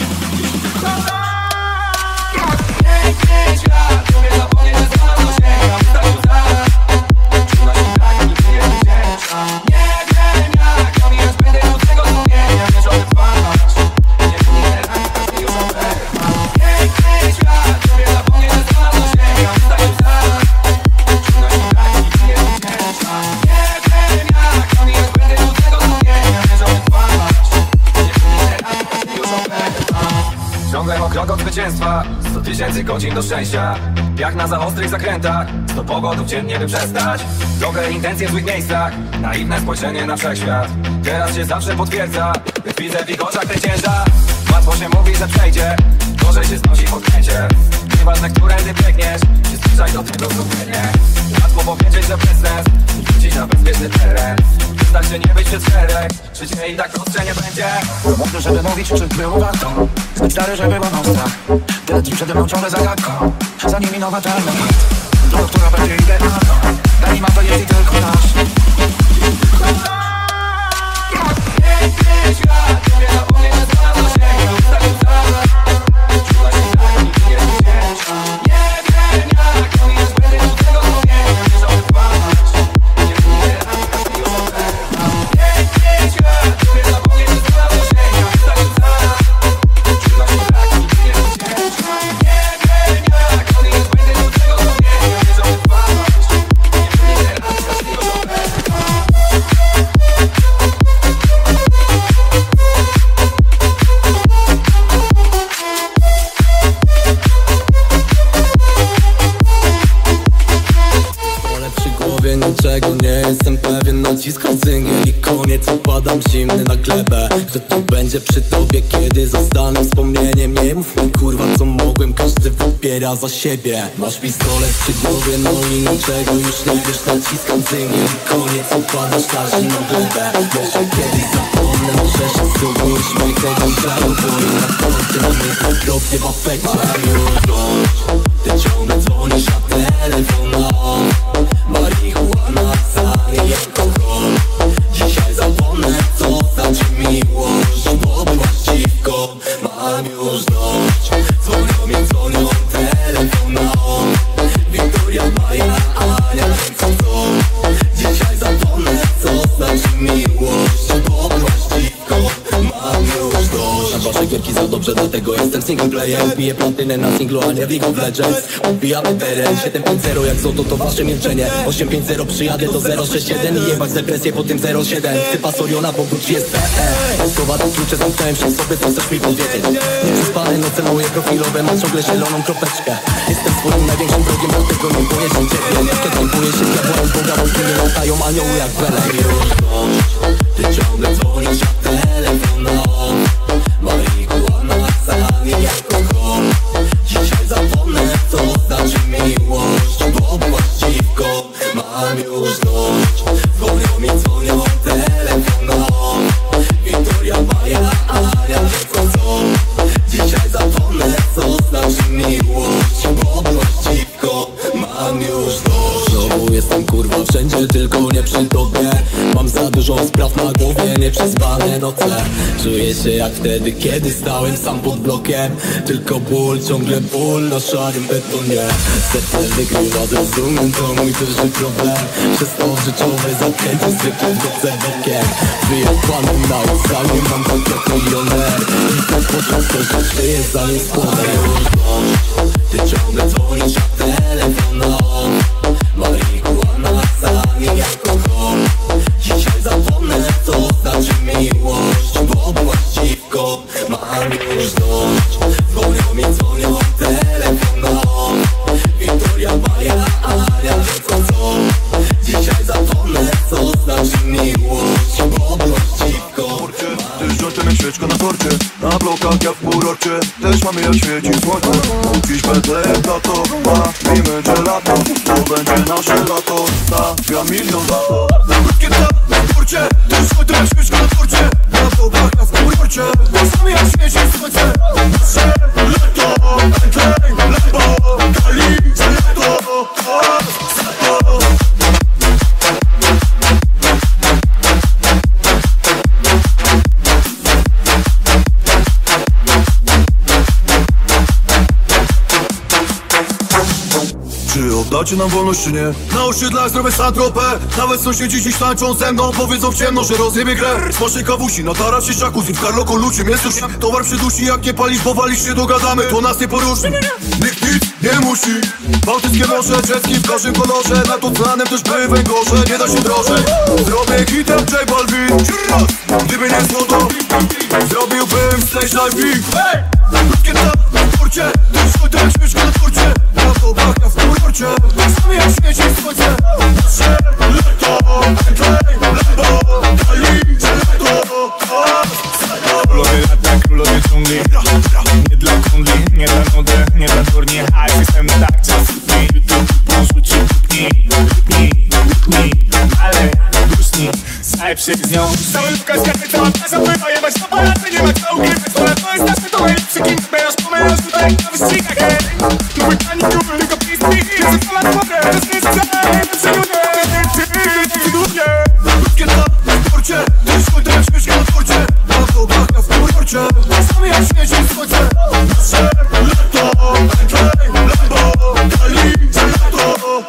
Piękny świat, lubię zapomnieć, że za mną sięgam. Wystarczy zaraz. Trudno się tak, nigdy nie wdzięczam. Nie wiem jak, to mi jest będę od tego sumienia. Wiesz o tym twarz. Nie nigdy rak, ty już oberwam. Piękny świat, lubię zapomnieć, że za mną sięgam. Wystarczy zaraz. Trudno się tak, nigdy nie wdzięczam. Nie wiem jak, to mi jest będę od tego sumienia. Wiesz o tym twarz. Nie nigdy rak, ty już oberwam. Ciągle o krok od zwycięstwa. 100 000 godzin do szczęścia. Jak na za ostrych zakrętach. 100 powodów dziennie by przestać. Dobre intencje w złych miejscach. Naiwne spojrzenie na wszechświat. Teraz się zawsze potwierdza. Gdy widzę w ich oczach ten ciężar. Łatwo się mówi, że przejdzie. Gorzej się znosi w odkręcie. Nieważne, którędy biegniesz. Nie zbliżaj do tego zupełnie. Łatwo powiedzieć, że bez sens. Wrócić na bezpieczny teren. Wystarczy nie być przed szereg. Życie i tak prostsze nie będzie. Młody, żeby mówić, czy było warto. Zbyt stary, żeby łamał strach. Tyle dni przede mną ciągle zagadka. Za nimi nowa targa. Droga, która będzie idealna. Daj mi mapę, jeśli tylko znasz. Piękny świat, lubię zapomnieć, że za mną sięgam. Wystarczy zaraz. Trudno się tak, nigdy nie wdzięczam. Nie wiem jak, to mi jest będę od tego sumienia. Wiesz o tym twarz. Nie nigdy rak, ty już oberwam. Piękny świat, lubię zapomnieć, że za mną sięgam. Wystarczy zaraz. Trudno się tak, nigdy nie wdzięczam. Nie wiem jak, to mi jest będę od tego sumienia. Wiesz o tym twarz. Nie nigdy rak, ty już oberwam. Niczego nie jestem pewien, naciskam cyngiel i koniec, upadam zimny na glebę. Kto tu będzie przy tobie, kiedy zostanę wspomnieniem? Nie mów mi kurwa co mogłem, każdy wybiera za siebie. Masz pistolet przy głowie, no i niczego już nie wiesz, naciskam cyngiel i koniec, upadasz na zimną glebę. Może kiedyś zapomnę, może się znowu uśmiechnę, grają boli na końcu, na mnie okropnie w afekcie. Już dość, ty ciągle dzwonisz na telefon na on. Marihuana, sanie, alkohol. Dzisiaj zapomnę, co znaczy miłość, bo byłaś dziwką, mam już dość. Dzwonią, telefon na on. Wiktoria, Maja, Ania, co są. Dzisiaj zapomnę, co znaczy miłość, bo byłaś dziwką, mam już dość. Na wasze gierki za dobrze, dlatego jestem single player. Biję platynę na singlu, a nie w League of Legends. Odbijamy teren, 7-5-0 jak złoto to wasze milczenie. 8-5-0 przyjadę do 0-6-1 i jebać depresję po tym 0-7. Typa Soriona, bo wróć jest PE. Słowa to klucze, zamknąłem się w sobie, co chcesz mi powiedzieć. Nieprzespane noce moje profilowe, mam ciągle zieloną kropeczkę. Jestem swoim największym wrogiem, dlatego nie boję się ciebie. Kiedy boję się diabła z Boga, bo mnie latają anioły jak wele. Już dość, ty ciągle dzwonisz na telefon na on. Marihuana, sanie, alkohol. Dzisiaj zapomnę, co znaczy miłość, bo byłaś dziwką, mam już dość. Dzwonią, telefon na on. Wiktoria, Maja, Ania, co są. Dzisiaj zapomnę, co znaczy miłość, bo byłaś dziwką, mam już dość. Znowu jestem kurwa wszędzie, tylko nie przy tobie. Mam za dużo spraw na głowie, nieprzespane noce. Czuję się jak wtedy, kiedy stałem sam pod blokiem. Tylko ból, ciągle ból na szarym betonie. Serce wygrywa, zrozumiem, to mój duży problem. Przez to życiowe zakręty zwykle wrócę bokiem. Wyjechałem na examinie, mam konkretny milioner. I tak początku, że żyję zanim spodem. Już dość, ty ciągle dzwonisz na telefon na on. Marihuana, sanie, alkohol. Dzisiaj zapomnę, co znaczy miłość, bo byłaś dziwką, mam już dość. Dzwonią, telefon na on. Wiktoria, Maja, Ania, co są. Dzisiaj zapomnę, co znaczy miłość, bo byłaś dziwką, mam już dość. świeczka na torcie. Na blokach ja w półrocie, też mamy jak świeci słońce. Dziś Betlejem tato, bawimy gelato. To będzie nasze lato, stawiam milion za to. Krótkie tam na torcie, też słońce jak świeczka na torcie. Na blokach ja w półrocie, też mamy jak świeci słońce. Nasze lato, Bentley, Lambo, Kali, gelato. Czy oddacie nam wolność, czy nie? Na osiedlach zrobię Saint-Tropez. Nawet sąsiedzi dziś tańczą ze mną. Powiedzą w ciemno, że rozjebie grę. Z waszej kawusi, na tarach się jacuzzi. W Carlo Colucci, mięso się towar przydusi. Jak nie palisz, bo walisz się dogadamy. To nas nie poróżni, nikt nic nie musi. Bałtyckie morze, jetski w każdym kolorze. Na to planem też by węgorze, nie da się drożej. Zrobię hit jak J Balvin. Gdyby nie złoto, zrobiłbym stage live. Krótkie tam na porcie, też słońce jak śmieszka na torcie. Na to baka w kurorcie, sami jak świeci słońce. Nasze lato, Bentley, Lambo, Kali, gelato. Królowie lata, królowie dżungli. Nie dla kundli, nie dla nudy, nie dla turni. A system tak, czas mi pomóż ci kupni, ale duszni. Sajeb się z nią. Cały lubka z karty, cała plaża pływa. Jebać to Polacy, nie ma kto ukrywać. To jest nasze, to najlepszy kim. Bejasz, pomyjasz tutaj na wyścigach, hej. Mój pani duży, tylko pizzi. Jest to lat dobre, to jest krótkie tam na porcie, też słońce jak śmieszka na torcie. Na to baka w kurorcie, sami jak świeci słońce. Nasze lato, Bentley, Lambo, Kali, gelato.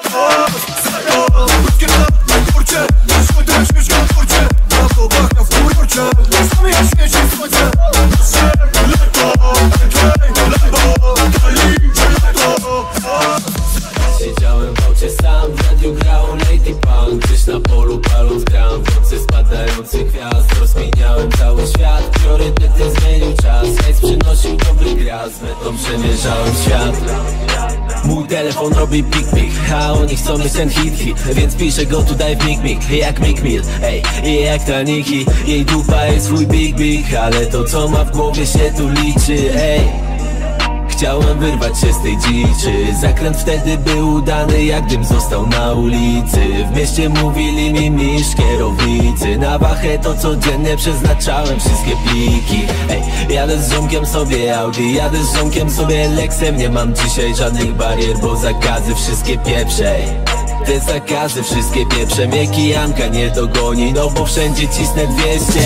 Krótkie tam na porcie, też słońce jak śmieszka na torcie. Na to baka w kurorcie, sami jak świeci słońce. Nasze lato, Bentley, Lambo, Kali, gelato. Siedziałem w aucie sam, w radiu grał Lady Punk. Gdzieś na polu paląc gram, w nocy spadający gwiazd. Rozkminiałem cały świat, priorytety zmienił czas. Hejs przynosił dobry gwiazd, metą przemierzałem świat. Mój telefon robi pik-pik, a oni chcą mieć ten hit, więc piszę go tutaj w mig-mig. Jak Mick Mill, ej, i jak ta Nicki. Jej dupa jest swój big, ale to co ma w głowie się tu liczy, ej. Chciałem wyrwać się z tej dziczy. Zakręt wtedy był udany, jak gdym został na ulicy. W mieście mówili mi mistrz kierownicy. Na wachę to codziennie przeznaczałem wszystkie pliki. Ej, jadę z ziomkiem sobie Audi, jadę z ziomkiem sobie Lexem. Nie mam dzisiaj żadnych barier, bo zakazy wszystkie pieprzej. Te zakazy wszystkie pieprze mnie kijanka nie dogoni, no bo wszędzie cisnę 200.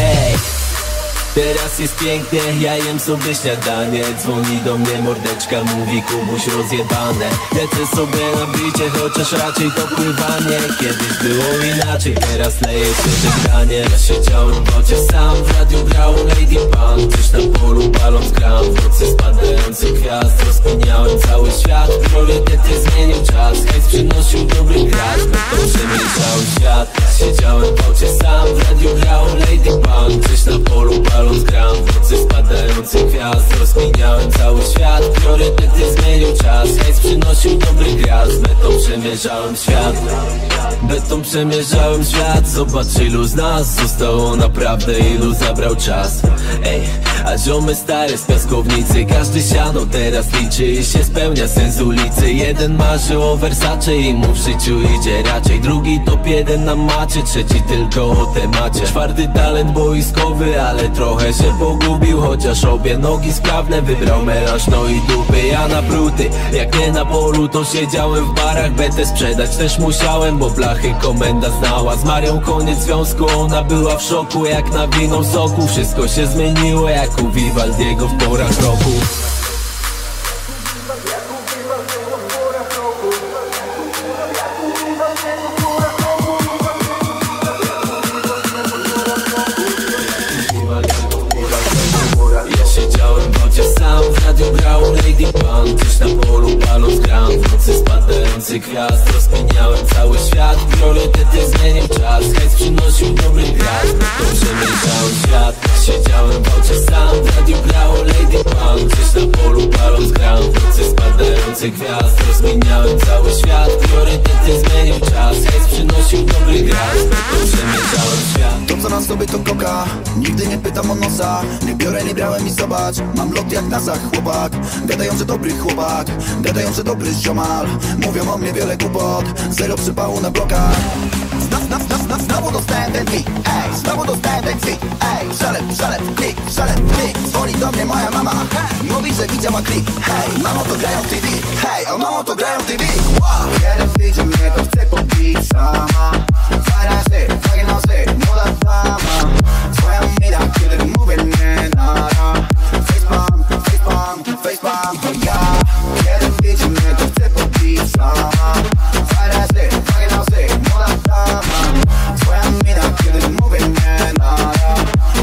Teraz jest pięknie, ja jem sobie śniadanie. Dzwoni do mnie mordeczka, mówi Kubuś rozjebane. Lecę sobie na bicie, chociaż raczej to pływanie. Kiedyś było inaczej, teraz leje się żegnanie. Siedziałem w aucie sam, w radiu grał Lady Punk. Gdzieś na polu paląc gram, w nocy spadający gwiazd. Rozkminiałem cały świat, priorytety zmienił czas. Hejs przynosił dobry gwiazd, to przemierzałem świat. Siedziałem w aucie sam, w radiu grał Lady Punk. Gdzieś na polu paląc gram, w nocy spadający gwiazd. Rozkminiałem cały świat, priorytety zmienił czas. Hejs przynosił dobry gwiazd, metą przemierzałem świat. Betą przemierzałem świat, zobacz ilu z nas zostało naprawdę, ilu zabrał czas. Ej, a ziomy stare z piaskownicy, każdy siano teraz liczy i się spełnia sens ulicy. Jeden marzy o Versace i mu w życiu idzie raczej. Drugi top 1 na macie, trzeci tylko o temacie. Czwarty talent boiskowy, ale trochę się pogubił. Chociaż obie nogi sprawne, wybrał melanż, no i dupy. Ja na bruty, jak nie na polu to siedziałem w barach. Betę sprzedać też musiałem, bo blachy komenda znała. Z Marią koniec związku, ona była w szoku. Jak nawinął soku, wszystko się zmieniło jak u Vivaldiego w porach roku. Gdzieś na polu paląc gram, w nocy spadający gwiazd. Rozkminiałem cały świat, priorytety zmienił czas. Hejs przynosił dobry gwiazd, to przemierzałem świat. Siedziałem w aucie sam, w radiu grało Lady Punk. Gdzieś na polu paląc gram, w nocy spadający mocy gwiazd. Rozmieniałem cały świat, priorytety zmienił czas. Hejs przynosił dobry gras, to przemierzałem świat. To co na sobie to koka, nigdy nie pytam o nosa. Nie biorę, nie brałem i zobacz, mam lot jak NASA chłopak. Gadają, że dobry chłopak, gadają, że dobry ziomal. Mówią o mnie wiele głupot, zero przypału na blokach. Znowu dostałem ten klik, ej, znowu dostałem ten klik, ej. Klik, dzwoni do mnie moja mama, mówi, że widziała klik, hej. Mamo to grają w TV, hej, o mamo to grają w TV. Jeden widzi mnie, to chce pobić sama. Fajne takie nosy, młoda dama. Twoja mina, kiedy mówię nie nara. Facepalm, to ja. Jeden widzi mnie, to chce pobić sama. Fajne takie nosy, młoda dama. Twoja mina, kiedy mówię nie nara.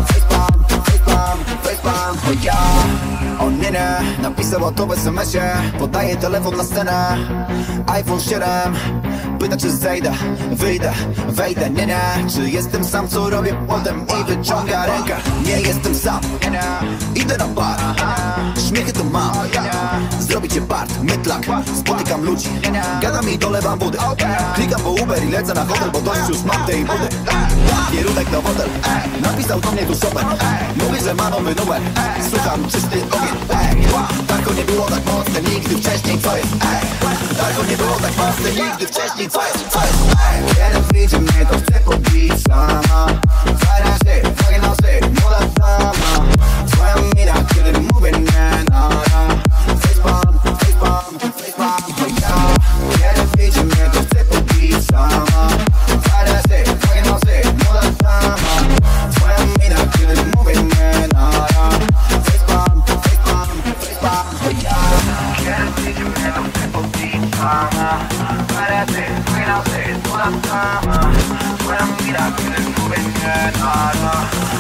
Facepalm, to ja. On nie, napisał to w SMS-ie. Podaję telefon na scenę, iPhone 7. Pyta, czy zejdę, wyjdę, wejdę, nie, czy jestem sam, co robię potem i wyciąga rękę. Nie jestem sam, idę na bar, śmiechy to mam, zrobić cię part, mytlak, spotykam ludzi, gadam i dolewam wody. Klikam po Uber i lecę na hotel, bo dość już mam tej wody. Kierunek na hotel, napisał do mnie tu Chopin. Mówi, że ma nowy numer, słucham czysty ogień. Tako nie było tak mocne nigdy wcześniej, co jest? Tako nie było tak mocne nigdy wcześniej, co jest? Jeden widzi mnie, to chce pobić sama. Fajne takie nosy, młoda dama. Twoja mina, kiedy mówię nie nara. Facepalm, to ja. Jeden widzi mnie, to chce pobić sama. Fajne takie nosy, młoda dama. Twoja mina, kiedy mówię nie nara. Facepalm, to ja. Jeden widzi mnie, to chce pobić sama. Fajne takie nosy, młoda dama. Twoja mina, kiedy mówię nie nara.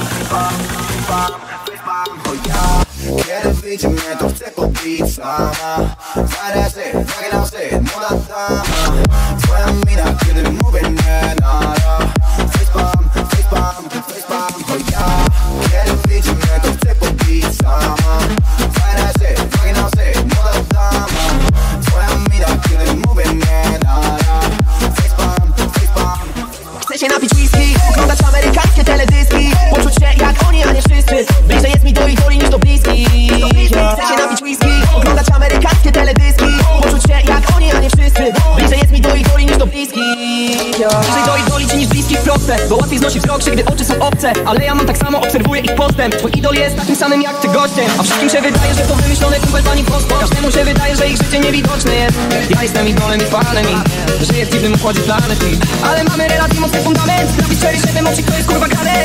Facepalm, to ja. Kiedy widzi mnie, to chce pobić sama. Fajne takie nosy, młoda dama. Twoja mina, kiedy mówię nie nara. Facepalm, to ja. Kiedy widzi mnie, to chce pobić sama. Fajne takie nosy, młoda dama. Twoja mina, kiedy mówię nie nara. Facepalm. Chcę się napić whisky, oglądać amerykańskie teledyski. Poczuć się jak oni, a nie wszyscy. Bliżej jest mi do idoli niż do bliskich. Chcę się napić whisky, oglądać amerykańskie teledyski. Poczuć się jak oni, a nie wszyscy. Bliżej jest mi do idoli niż do bliskich. Bliżej do idoli ci niż bliskich proste, bo łatwiej znosić wzrok, gdy oczy są obce. Ale ja mam tak samo, obserwuję ich postęp. Twój idol jest takim samym jak ty gościem, a wszystkim się wydaje, że to wymyślone kumpel pani prosto. Każdemu się wydaje, że ich życie niewidoczne jest. Ja jestem idolem i fanem i żyję w dziwnym układzie planet. Ale mamy relatywnie mocny fundament. Napisz szczery, żeby moczyć, kto jest kurwa grane.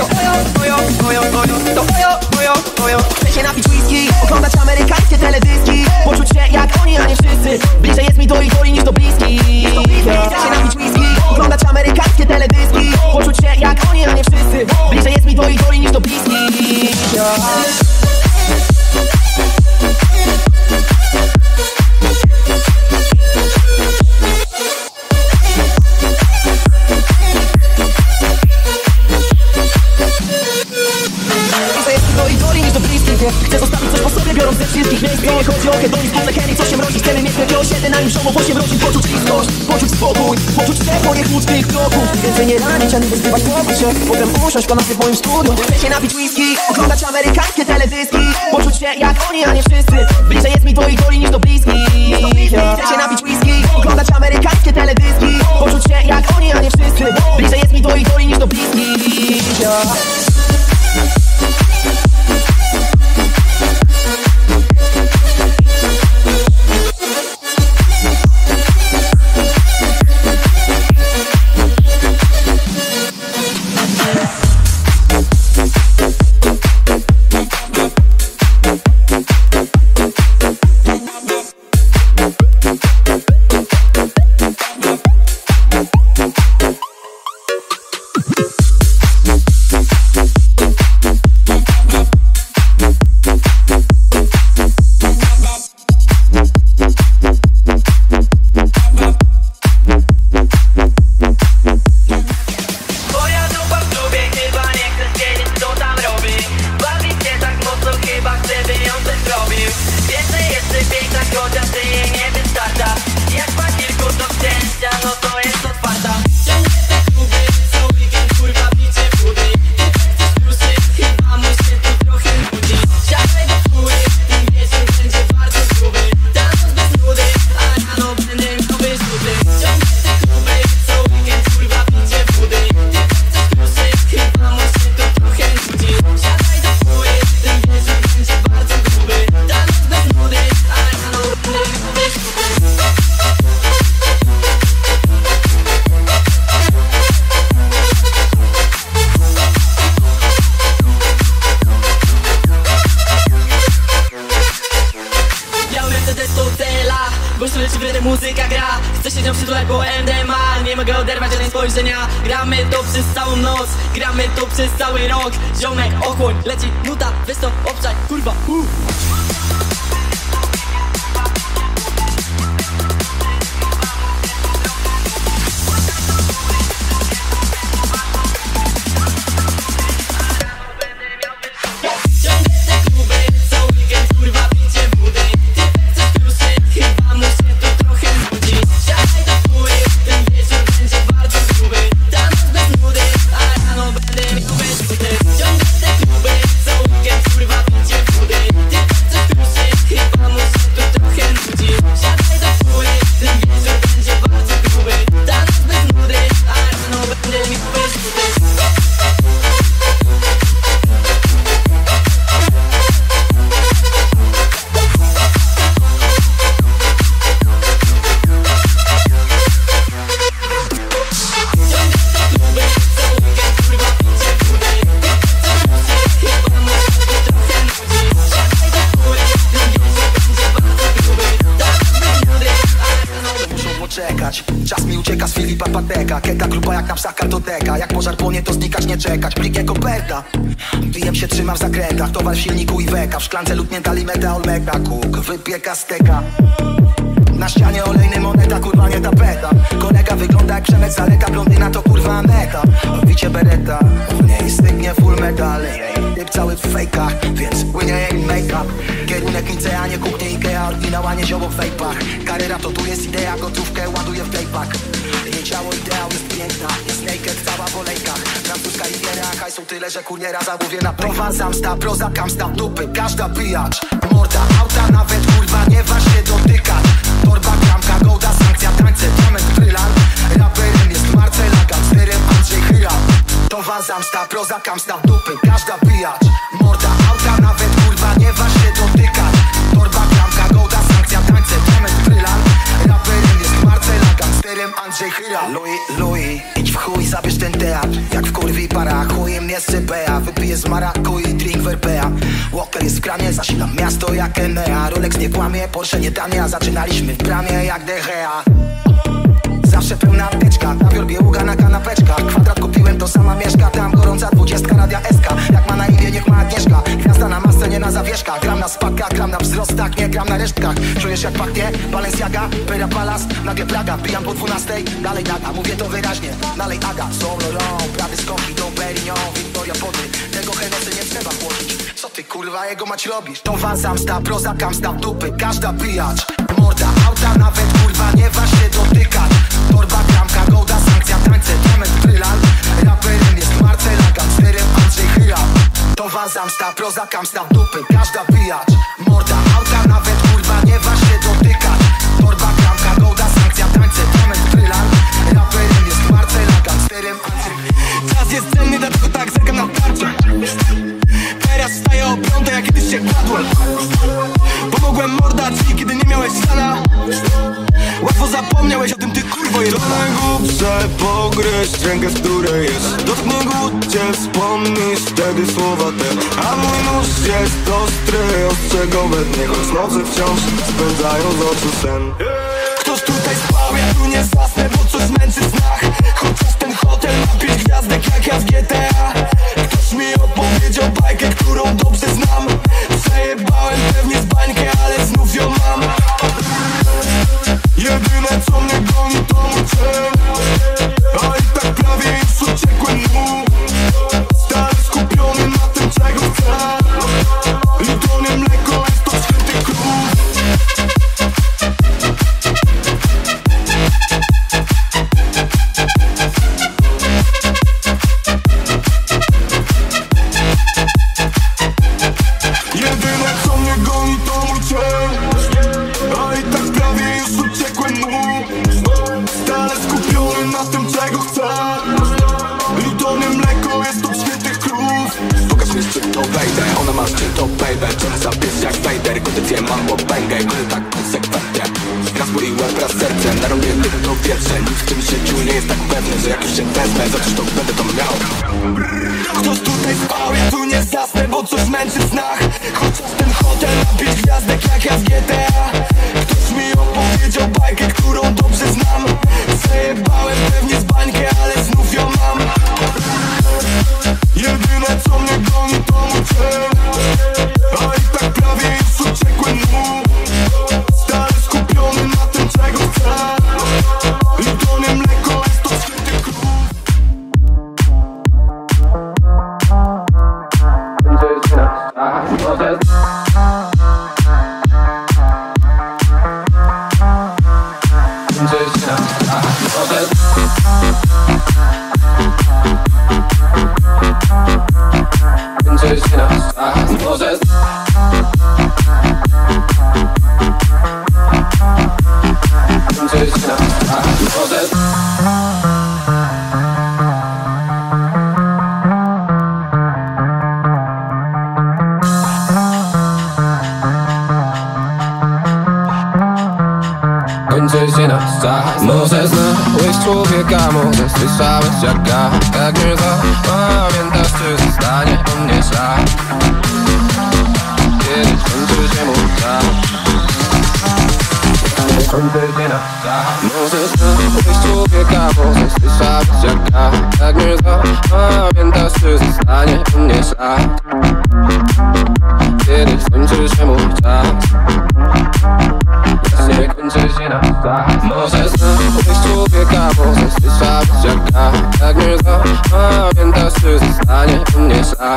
To ojo. Chcę się napić whisky, oglądać amerykańskie teledyski. Poczuć się jak oni, a nie wszyscy. Bliżej jest mi do idoli niż do bliskich. Chcę się napić whisky, oglądać amerykańskie teledyski. Poczuć się jak oni, a nie wszyscy. Bliżej jest mi do idoli niż do bliskich. Chcę zostawić coś po sobie, biorąc ze wszystkich miejsc. Nie chodzi o hedonizm, ale chemii, co się mrozi. Chcemy mieć lepiej osiedle na nim ziomo, 8 rodzin. Poczuć bliskość, poczuć spokój, poczuć ciepło niech ludzkich kroków. Więcej nie ranić, ani wyzbywać pokój się. Potem usiąść kanapie w moim studiu. Chcę się napić whisky, oglądać amerykańskie teledyski. Poczuć się jak oni, a nie wszyscy. Bliżej jest mi do idoli niż do bliskich. Chcę się napić whisky, oglądać amerykańskie teledyski. Poczuć się jak oni, a nie wszyscy. Bliżej jest mi do idoli niż do bliskich. spojrzenia. Gramy to przez całą noc, gramy to przez cały rok. Ziomek, ochłoń, leci nuta, weź to obczaj, kurwa. Czas mi ucieka z Filipa Pateka. Keta grupa jak na psach kartoteka. Jak pożar płonie to znikać nie czekać. Plik jak koperta. Bijem się, trzymam w zakrętach. Towar w silniku i weka. W szklance lutnięta limeta olmeka. Kuk wypieka steka. Na ścianie olejny moneta, kurwa nie tapeta. Kolega wygląda jak Przemek Zaleka. Blondyna to kurwa Aneta. Wicie bereta, w niej stygnie full metal. Typ cały w fejkach, więc płynie jej make-up. Kierunek Nicea, nie kuchnie Ikea. Oryginał, a nie zioło w fejpach. Kariera to tu jest idea, gotówkę ładuję w playback. Jej ciało ideał jest piękna. Jest naked, cała w olejkach. Francuska Riviera, hajsu tyle, że kuriera zamówię na Prowa, zamsta, proza, kamsta, dupy. Każda pijacz, morda, auta nawet kurwa nie waż się dotykać. Torba, klamka, gołda, sankcja, tańce, diament, brylant. Raperem jest Marcela, gangsterem Andrzej Chyra. Towa, zamsta, proza, kamsta, dupy. Każda pijacz, morda, auta nawet kurwa nie waż się dotykać. Torba, klamka, gołda, sankcja, tańce, diament, brylant. Raperem jest Marcela, gangsterem Andrzej Chyra. Louis, idź w chuj, zabierz ten teatr. Jak w kurwi para, chujem jest CBA. Wypiję z marakui, drink werpea. Walker jest w kranie, zasilam miasto jak Enea. Rolex nie kłamie, Porsche nie tanie, a zaczynaliśmy w bramie jak De Gea. Zawsze pełna apteczka, na wiorbie ługa na kanapeczkach. Kwadrat kupiłem, to sama mieszka, tam gorąca 20 radia SK. Jak ma na imię, niech ma Agnieszka. Gwiazda na masce, nie na zawieszkach. Gram na spadkach, gram na wzrostach, nie gram na resztkach. Czujesz jak pachnie? Balenciaga, Pera Palace, nagle Praga. Bijam po 12, dalej daga, mówię to wyraźnie. Dalej Aga, Saint Laurent, prawy skoki, Dom Perignon, Victoria Podry. Tego Hennessy nie trzeba chłodzić. Co ty kurwa jego mać robisz? Towa, zamsta, proza, kamsta, dupy. Każda pijacz, morda, auta nawet kurwa nie waż się dotykać. Torba, klamka, gołda, sankcja, tańce, diament, brylant. Raperem jest Marcela, gangsterem Andrzej Chyra. Towa, zamsta, proza, kamsta, dupy. Każda pijacz, morda, auta nawet kurwa nie waż się dotykać. Torba, klamka, gołda, sankcja, tańce, diament, brylant. Raperem jest Marcela, gangsterem Andrzej Chyra. Czas jest cenny, dlatego tak zerkam na tarczę. Teraz wstaję o piątej, jak kiedyś się kładłem. Pomogłem mordacji, kiedy nie miałeś stana. Łatwo zapomniałeś o tym, ty kurwo jelona. Najgłupsze pogryźć rękę, w której jest. Dotknę górcie, wspomnisz wtedy słowa te. A mój nóż jest ostry, ostrzegał we dnie. Choć nocy wciąż spędzają z oczu sen. Ktoś tutaj spał, ja tu nie zasnę, bo coś męczy w snach. Chociaż ten hotel ma 5 gwiazdek jak ja w GTA. Ktoś mi opowiedział bajkę, którą dobrze znam. Przejebałem pewnie z bańkę, ale znów ją mam. Jedyne co mnie goni to mój cień. A i tak prawie już uciekłem mu. Stary skupiony na tym, czego chcę. I to nie mleko, jest to święty krów. Jedyne co mnie goni to mój cień. A i tak prawie już uciekłem mu. Stale skupiony na tym, czego chcę. I to nie mleko, jest to świętych krów. Pokaż mi czy to wejdę, ona ma czy to baby. Czemu zapisz jak Vader, kondycję mam po bęgę. Gdy tak konsekwentnie raz boli łeb, raz serce. Narobię tylko wiersze, nic w tym życiu nie jest tak pewny, że jak już się wezmę, za coś to będę to miał. Ktoś tutaj spał, ja tu nie zasnę, bo coś męczy w snach. Chociaż ten hotel ma 5 gwiazdek jak ja z GTA. Ktoś mi opowiedział bajkę, którą dobrze znam. Przejebałem pewnie z bańkę, ale chcę, a i tak prawie już uciekłem mu. Stary skupiony na tym, czego chcę, i to nie mleko, jest to święty krów. Kończy się nasz czas. Może znałeś człowieka, może słyszałeś jak ga. Jak nie zapamiętasz, czy zostanie po mnie szlak. Kiedyś kończy się mój czas. Kończy się nasz czas. Może znałeś człowieka, może słyszałeś jak ga. Jak nie zapamiętasz, czy zostanie po mnie szlak. Kiedyś kończy się mój czas. Nie kończy się nasz czas. Może znałeś człowieka, może słyszałeś jak ga. Jak nie zapamiętasz, czy zostanie po mnie szlak.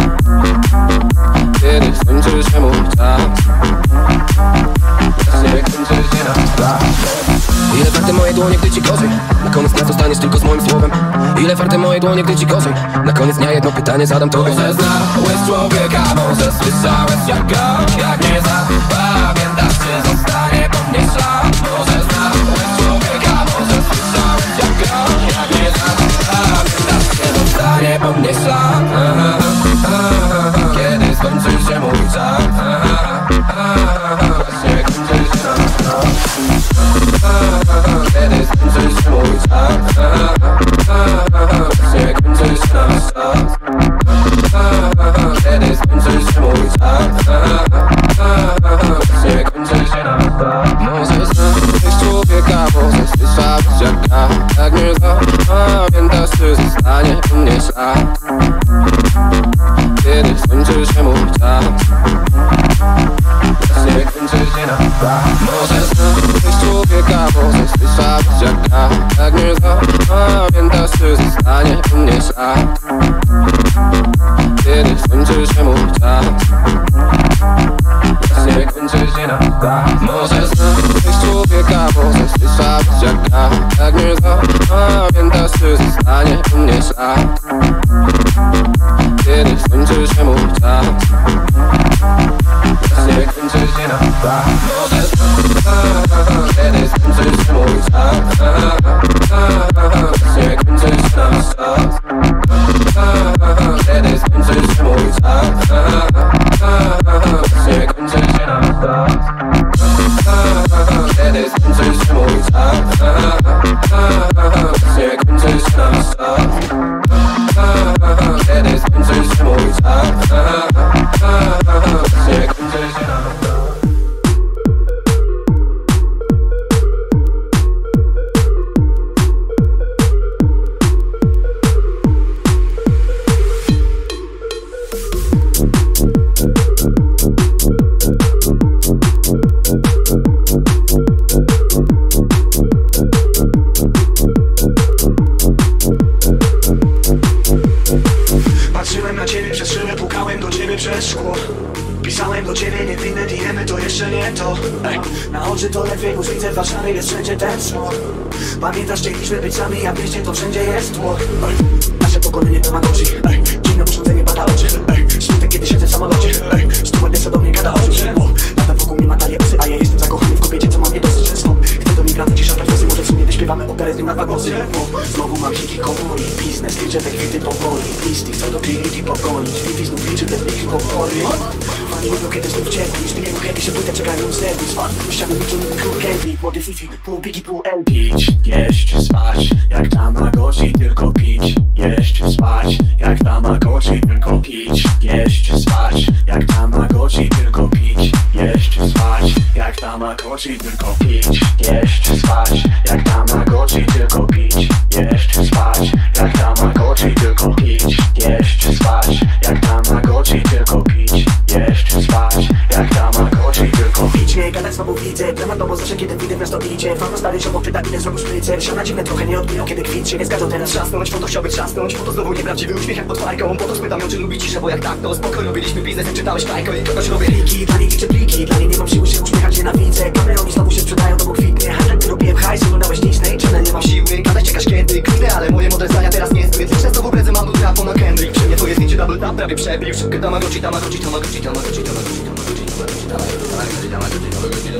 Kiedyś kończy się mój czas. Nie kończy się nasz czas. Ile warte moje dłonie, gdy ci gorzej? Na koniec dnia zostaniesz tylko z moim słowem. Ile warte moje dłonie, gdy ci gorzej? Na koniec dnia jedno pytanie zadam tobie. Może znałeś człowieka, może słyszałeś jak ga. Jak nie zapamiętasz, czy zostanie po mnie szlak. Może znałeś człowieka, może słyszałeś jak ga. Jak nie zapamiętasz, czy zostanie po mnie szlak. Kiedy skończy się mój czas. Właśnie kończy się nasz czas. Kiedy skończy się mój czas. Właśnie kończy się nasz czas. Kiedy skończy się mój czas. Właśnie kończy się nasz czas. Może znałeś człowieka, może słyszałeś jak ga. Jak nie zapamiętasz, czy zostanie po mnie szlak. Kiedy skończy się mój czas. Właśnie kończy się nasz czas. Może znałeś człowieka, może słyszałeś jak ga. Jak nie zapamiętasz, czy zostanie po mnie szlak. Kiedy skończy się mój czas. Właśnie kończy się nasz czas. Może znałeś człowieka, może słyszałeś jak ga. Jak nie zapamiętasz, czy zostanie po mnie szlak. Kiedy skończy się mój czas. Właśnie kończy się nasz czas. Może kiedy skończy się mój czas. Właśnie kończy się nasz czas. Kiedy skończy się mój czas. Właśnie kończy się nasz czas. Kiedy skończy się mój czas. Właśnie kończy się nasz czas. Kiedy skończy się mój czas. Właśnie kończy się nasz czas. Patrzyłem na ciebie przez szybę, pukałem do ciebie przez szkło. Pisałem do ciebie niewinne DM-y, to jeszcze nie to. Na oczy to lepiej, już widzę w Warszawie, jest wszędzie ten smog. Pamiętasz, chcieliśmy być sami, a w mieście to wszędzie jest tło. Nasze pokolenie to ma gości. Dziwne urządzenie bada oczy. Smutek, kiedy siedzę w samolocie. Stewardessa do mnie gada oczy. Lata wokół mnie matalie osy, a ja jestem zakochany w kobiecie, co ma mnie dosyć często. Chcę do migrantów ci szapać włosy, może w sumie wyśpiewamy operę z nim na dwa głosy. Znowu mam hiki komori, biznes, liczę te kwity powoli. Listy chcą do kliniki pogonić, Wi-Fi znów liczy te pliki powoli. Fani lubią, kiedy znów znów cierpi. Już nie mogę się płytę, czekają serwis. Spadł ściany, wyciągnął król Kelly. Młody Fifi, pół Biggie, pół LP. Pić, jeść, spać, jak Tamagotchi, tylko pić. Jeść, spać, jak Tamagotchi, tylko pić. Jeść, spać, jak Tamagotchi, tylko pić. Jeść, spać, jak Tamagotchi, tylko pić. Jeść, spać, jak Tamagotchi, tylko pić. Jeść, spać, jak Tamagotchi, tylko pić. Jeść, spać, jak Tamagotchi, tylko pić. Jeść, spać, jak Tamagotchi, tylko pić. Nie gadać znowu widzę, temat bo zawsze kiedy widzę miasto idzie. Fano stary się popyta, ile zrobił szprycer. Siana dziwne trochę nie odbiją, kiedy kwit się nie zgadzą teraz trzasnąć. Po to chciałby trzasnąć, po to znowu nieprawdziwy uśmiech jak pod fajką. Po to spytam ją, czy lubi ciszę, bo jak tak to spokojnie robiliśmy biznes, jak czytałeś klajko. I kogoś robię liki, dla niej liczę pliki. Dla niej nie mam siły się uśmiechać, nienawidzę. Kameroni znowu się sprzedają, to bo kwitnie. Handel robiłem hajs, oglądałeś Disney. Czynę nie mam siły, gadać czekasz kiedy klinę, ale moje mądre zdania teraz nie zbyt. Liczę znowu prezę, mam do trapu na Kendrick. Przy mnie twoje zdjęcie double tap, prawie przebił. Szybkę Tamagotchi, Tamagotchi, Tamagotchi, Tamagotchi, Tamagotchi, Tamagotchi, Tamagotchi, Tamagotchi,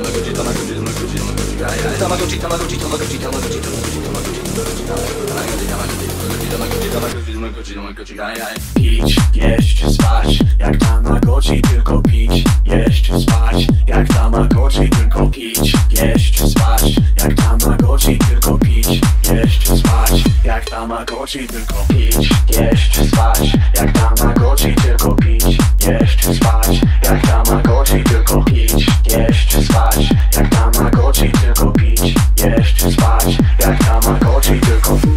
pić, jeść, spać, jak Tamagotchi, tylko pić. Jeść, spać, jak Tamagotchi, tylko pić. Jeść, spać, jak Tamagotchi, tylko pić. Jeść, spać, jak Tamagotchi, tylko pić. Jeść, spać, jak Tamagotchi, tylko pić. Jeść, spać, jak Tamagotchi, tylko pić. Jeść, spać, jak Tamagotchi, tylko pić. Jeść, spać, jak Tamagotchi, tylko pić.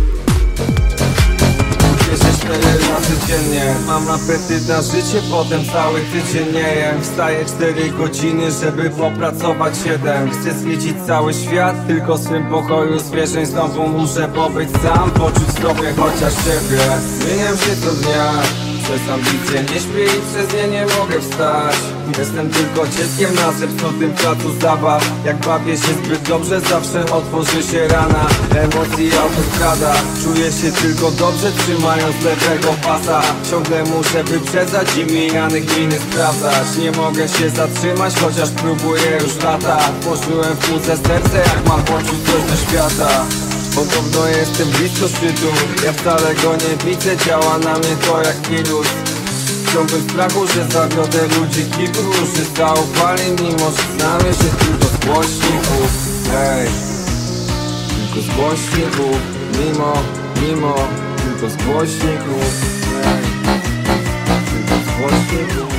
4 razy dziennie mam apetyt na życie, potem cały tydzień nie jem. Wstaję 4 godziny, żeby popracować 7. Chcę zwiedzić cały świat, tylko w swym pokoju zwierzeń. Znowu muszę pobyć sam, poczuć sobie chociaż siebie. Zmieniam się co dnia, przez ambicje nie śpię i przez nie nie mogę wstać. Jestem tylko dzieckiem na zepsutym placu zabaw. Jak bawię się zbyt dobrze, zawsze otworzy się rana. Emocji autostrada, czuję się tylko dobrze, trzymając lewego pasa. Ciągle muszę wyprzedzać i mijanych miny sprawdzać. Nie mogę się zatrzymać, chociaż próbuję już lata. Włożyłem w płuce serce, jak mam poczuć coś do świata. Podobno jestem blisko szczytu, ja wcale go nie widzę. Działa na mnie to jak wirus. W ciągłym strachu, że zawiodę ludzi kilku, że zaufali, mimo że znamy się tylko z głośników. Hej, tylko z głośników, mimo, tylko z głośników. Hej, tylko z głośników.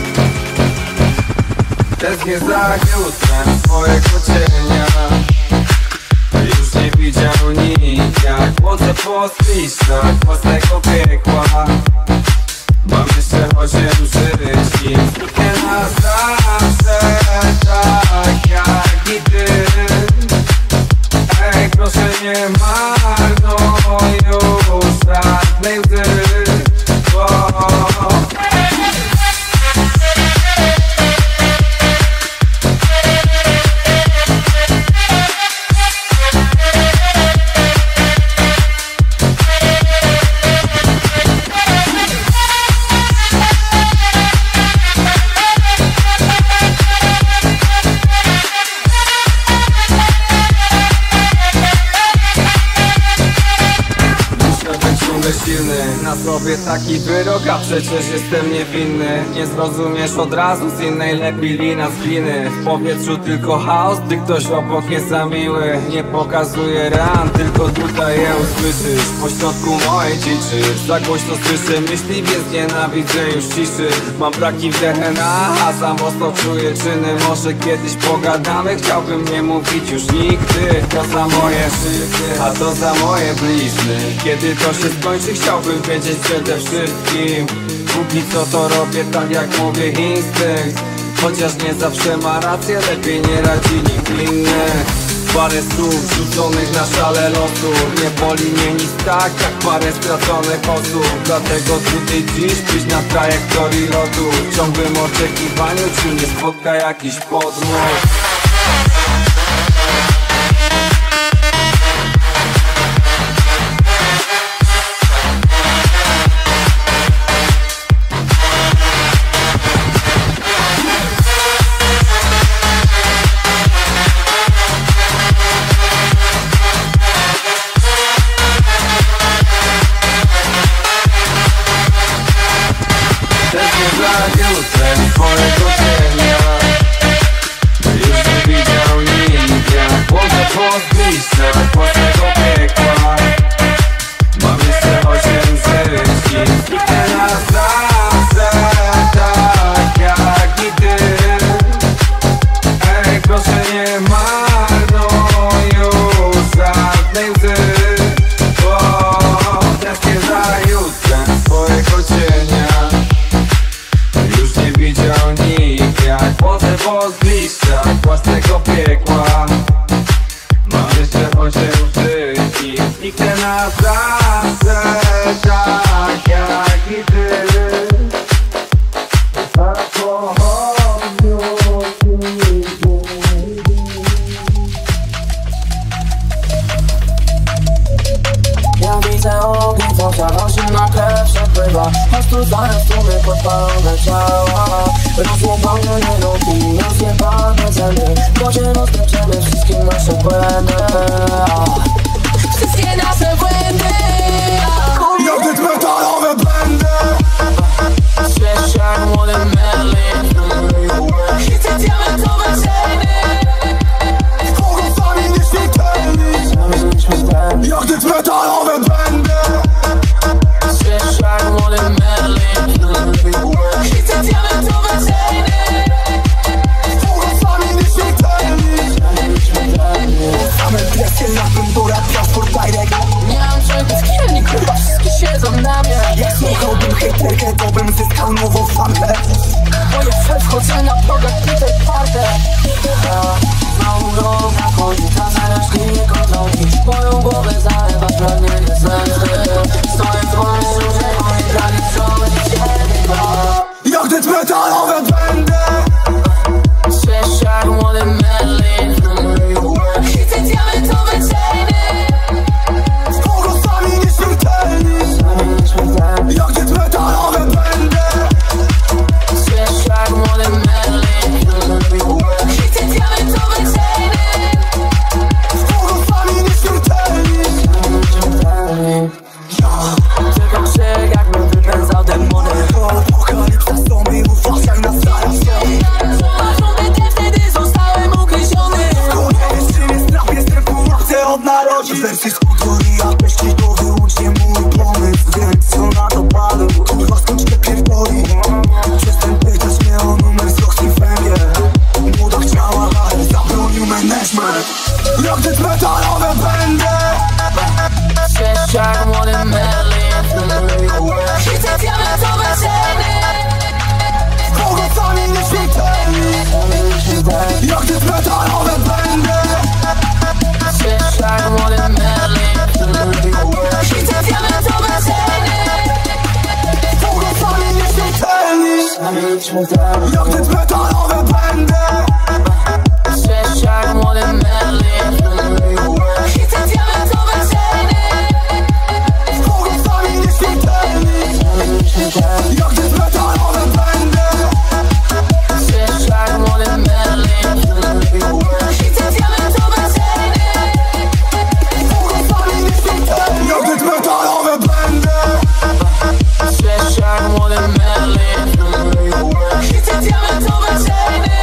Tęsknię za jutrem swojego cienia. Już nie widział nikt, jak chodzę po spiskach własnego piekła. Mam jeszcze 8 żyć i zniknę na zawsze, tak jak i ty. Ej, proszę nie marnuj już żadnej łzy. Na sobie taki wyrok, a przecież jestem niewinny. Nie zrozumiesz od razu, z innej lepiej lina z gliny. W powietrzu tylko chaos, gdy ktoś obok jest za miły. Nie pokazuje ran, tylko tutaj je usłyszysz. Pośrodku mojej dziczy, za głośno słyszę myśli, więc nienawidzę już ciszy. Mam braki w DNA, a za mocno czuję czyny. Może kiedyś pogadamy, chciałbym nie mówić już nigdy. To za moje życie, a to za moje blizny. Kiedy to się skończy, chciałbym wiedzieć przede wszystkim. Póki co to robię tak jak mówię instynkt. Chociaż nie zawsze ma rację, lepiej nie radzi nikt inny. Parę słów rzuconych na szale losu. Nie boli mnie nic tak jak parę straconych osób. Dlatego tutaj dziś być na trajektorii lotu. W ciągłym oczekiwaniu, czy mnie spotka jakiś podmuch. Jutrem twojego cienia. bite twarde. Znowu droga chodzi, ta zaraz nie kontroli. Moją głowę zalewa pragnienie zemsty. Stoję w miejscu, że moje dragi wrządzi ciebie. Jak death metalowe będę. Śwież jak młody Merlin. Hity diamentowe chainy. Z pogłosami nieśmiertelni. Jak death metalowe będę. Śwież jak młody Merlin. Hity diamentowe chainy. Z pogłosami nieśmiertelni. Czekam się jakbym wypędzał demony. Apokalipsa zombie, uważaj na zaraz. Wtedy zostałem ugryziony. Jeszcze nie strach, jestem w pułapce od narodzin. Wersji z kultury, a peści to wyłącznie mój pomysł. Więc co na to padł, kurwa skończ te pierdoli. Przestań pytać mnie o numer z Roxy Węgiel. Młoda chciała, ale zabronił management. Jak death metalowe będę. Śwież jak młody Merlin. Hity diamentowe chainy. Z pogłosami nieśmiertelni. Jak death metalowe będę. Śwież jak młody Merlin. Hity diamentowe chainy. Z pogłosami nieśmiertelni. Jak death metalowe będę. Śwież jak młody Merlin. Hity diamentowe chainy. Z pogłosami nieśmiertelni. Jak death metalowe będę. Śwież jak młody Merlin. Hity diamentowe chainy. Z pogłosami nieśmiertelni. Jak death metalowe będę. Śwież jak młody Merlin. Hity diamentowe chainy.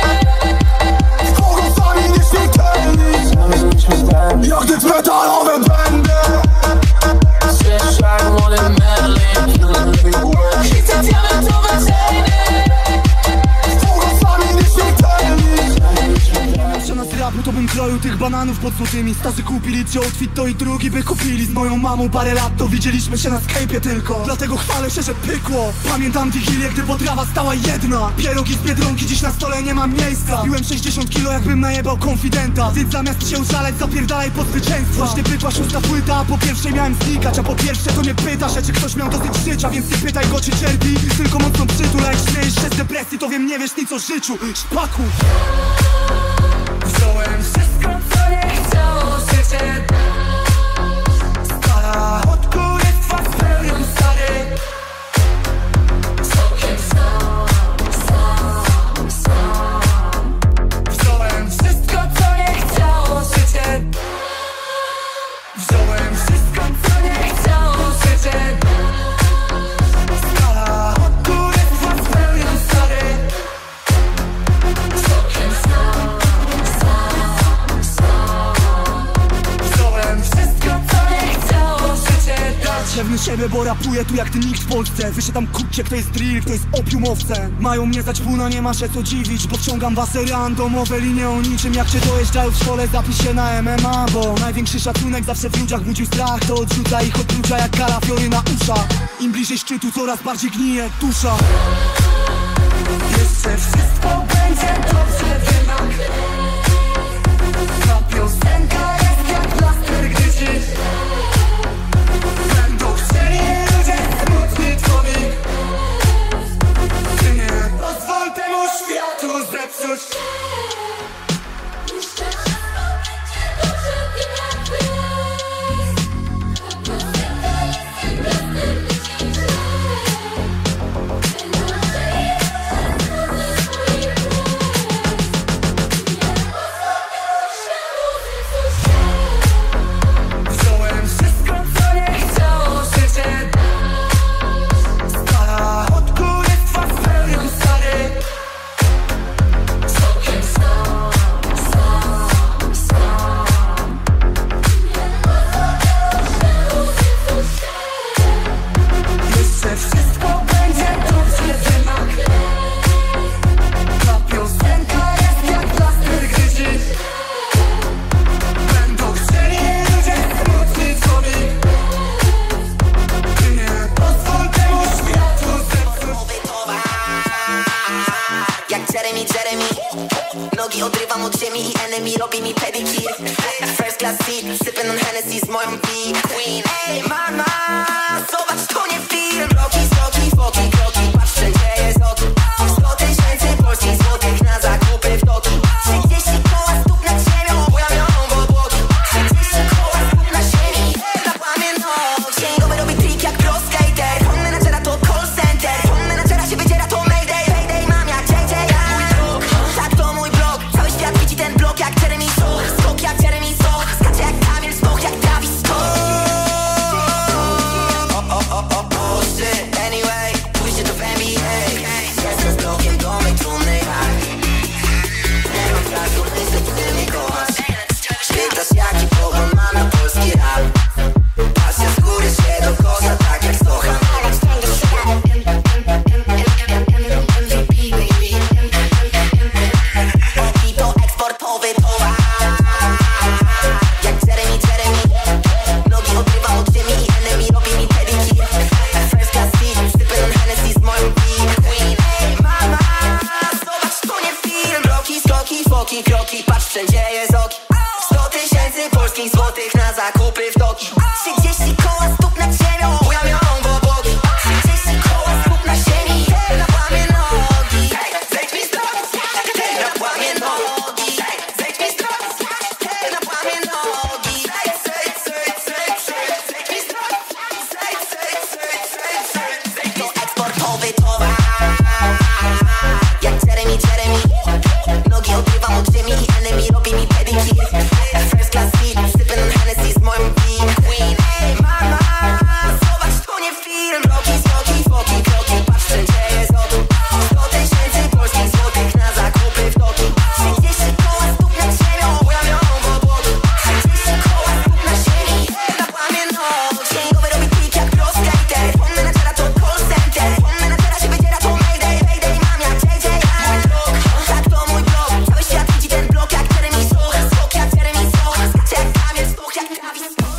Z pogłosami nieśmiertelni. Jak death metalowe będę. Śwież jak młody Merlin. Hity diamentowe chainy. Z pogłosami nieśmiertelni. Jeszcze na rapu to bym kroił tych bananów pod złotymi. Starzy kupili ci outfit, to i drugi by kupili. Z moją mamą parę lat to widzieliśmy się na Skype'ie tylko. Dlatego chwalę się, że pykło. Pamiętam wigilię, gdy potrawa stała jedna. Pierogi z Biedronki, dziś na stole nie ma miejsca. Piłem 60 kilo, jakbym najebał konfidenta. Więc zamiast się użalać, zapierdalaj po zwycięstwo. Właśnie pykła 6. płyta, a po pierwszej miałem znikać. A po pierwsze to nie pytasz, czy ktoś miał dosyć życia. Więc nie pytaj go, czy cierpi, tylko mocno przytul. A jak śmiejesz się z depresji, to wiem, nie wiesz nic o życiu. Szpaku. Wziąłem wszystko, co nie chciało życie. Stara od kurestwa spełnią stary. Całkiem sam. Wziąłem wszystko, co nie chciało życie. Wziąłem wszystko, co nie chciało życie. Stara od kurestwa spełnią stary. Całkiem sam. Wziąłem wszystko, co nie chciało życie dać. Pewny siebie, bo rapuję tu jak ty nikt w Polsce. Wy się tam kupcie, kto jest drill, kto jest opiumowcem. Mają mnie za ćpuna, nie ma się co dziwić. Podciągam wasze randomowe linie o niczym. Jak cię dojeżdżają w szkole, zapisz się na MMA. Bo największy szacunek zawsze w ludziach budził strach. To odrzuca ich odprucia jak kalafiory na uszach. Im bliżej szczytu, coraz bardziej gnije dusza. Jeszcze wszystko będzie dobrze, wiem jak. Ta piosenka jest jak plaster, gdy dziś będą chcieli ludzie smutni twoi. Ty nie pozwól temu światu zepsuć. Wziąłem wszystko, co nie chciało życie. Stara od kurestwa spełnią stary. Całkiem sam. Nogi odrywam od ziemi i enemy robi mi pedicure. First class seat, sipping on Hennessy z moją queen. Ej mama, zobacz to nie film. Kroki, skoki, foki, kroki, patrz wszędzie jest oki. 100 tysięcy polskich złotych na zakupy w Toki. 30 koła stóp nad ziemią, ujamią w obłoki. 30 koła stóp na ziemi, na pamiętnik. Księgowy robi trik jak pro skater. Pan menadżera to call center. Pan menadżera się wydziera to mayday. Mayday mam jak JJ. Tak to mój blog, cały świat widzi ten blok jak Jeremy Soch. Skok jak Jeremy Soch, skacze jak Kamil Stoch, jak Travis Scott. Anyway, pójdzie to w NBA. Jestem z blokiem do mej trumny. Nie mam tragu, myślę, ty mnie kochasz. Pytasz jaki pogląd mam na polski rap. Pasja z góry się do kosza, tak jak Stocha. Oki to eksportowy towar. Jak Jeremy. Nogi odrywam od ziemi i enemy robi mi pedicure. First class seat, sipping on Hennessy z moją queen. Ej mama, zobacz to nie film. Kroki, skoki, foki, kroki, patrz wszędzie jest oki. 100 tysięcy polskich złotych na zakupy w Toki. 30 koła stóp nad ziemią, ujamią w obłoki. 30 koła stóp na ziemi, na łamie nogi. Zejdź mi z drogi, na łamie nogi. Zejdź mi z drogi, na łamie nogi. Zejdź mi z drogi, zejdź. To eksportowy towar. Jak Jeremy. Nogi odrywam od ziemi i enemy robi mi pedicure. First class seat, sipping on Hennessy z moją queen. Ej mama, zobacz to nie film. Kroki, skoki, foki, kroki, patrz wszędzie jest oki. 100 tysięcy polskich złotych na zakupy w Toki. 30 koła stóp nad ziemią, ujamią w obłoki. 30 koła stóp na ziemi, na łamie nogi. Księgowy robi trik jak pro skater. Pan menadżera to call center. Pan menadżera się wydziera to mayday. Mayday mam jak JJ. Tak to mój blog, cały świat widzi ten blok jak Jeremy Soch. Skok jak Jeremy Soch, skacze jak Kamil Stoch, jak Travis Scott.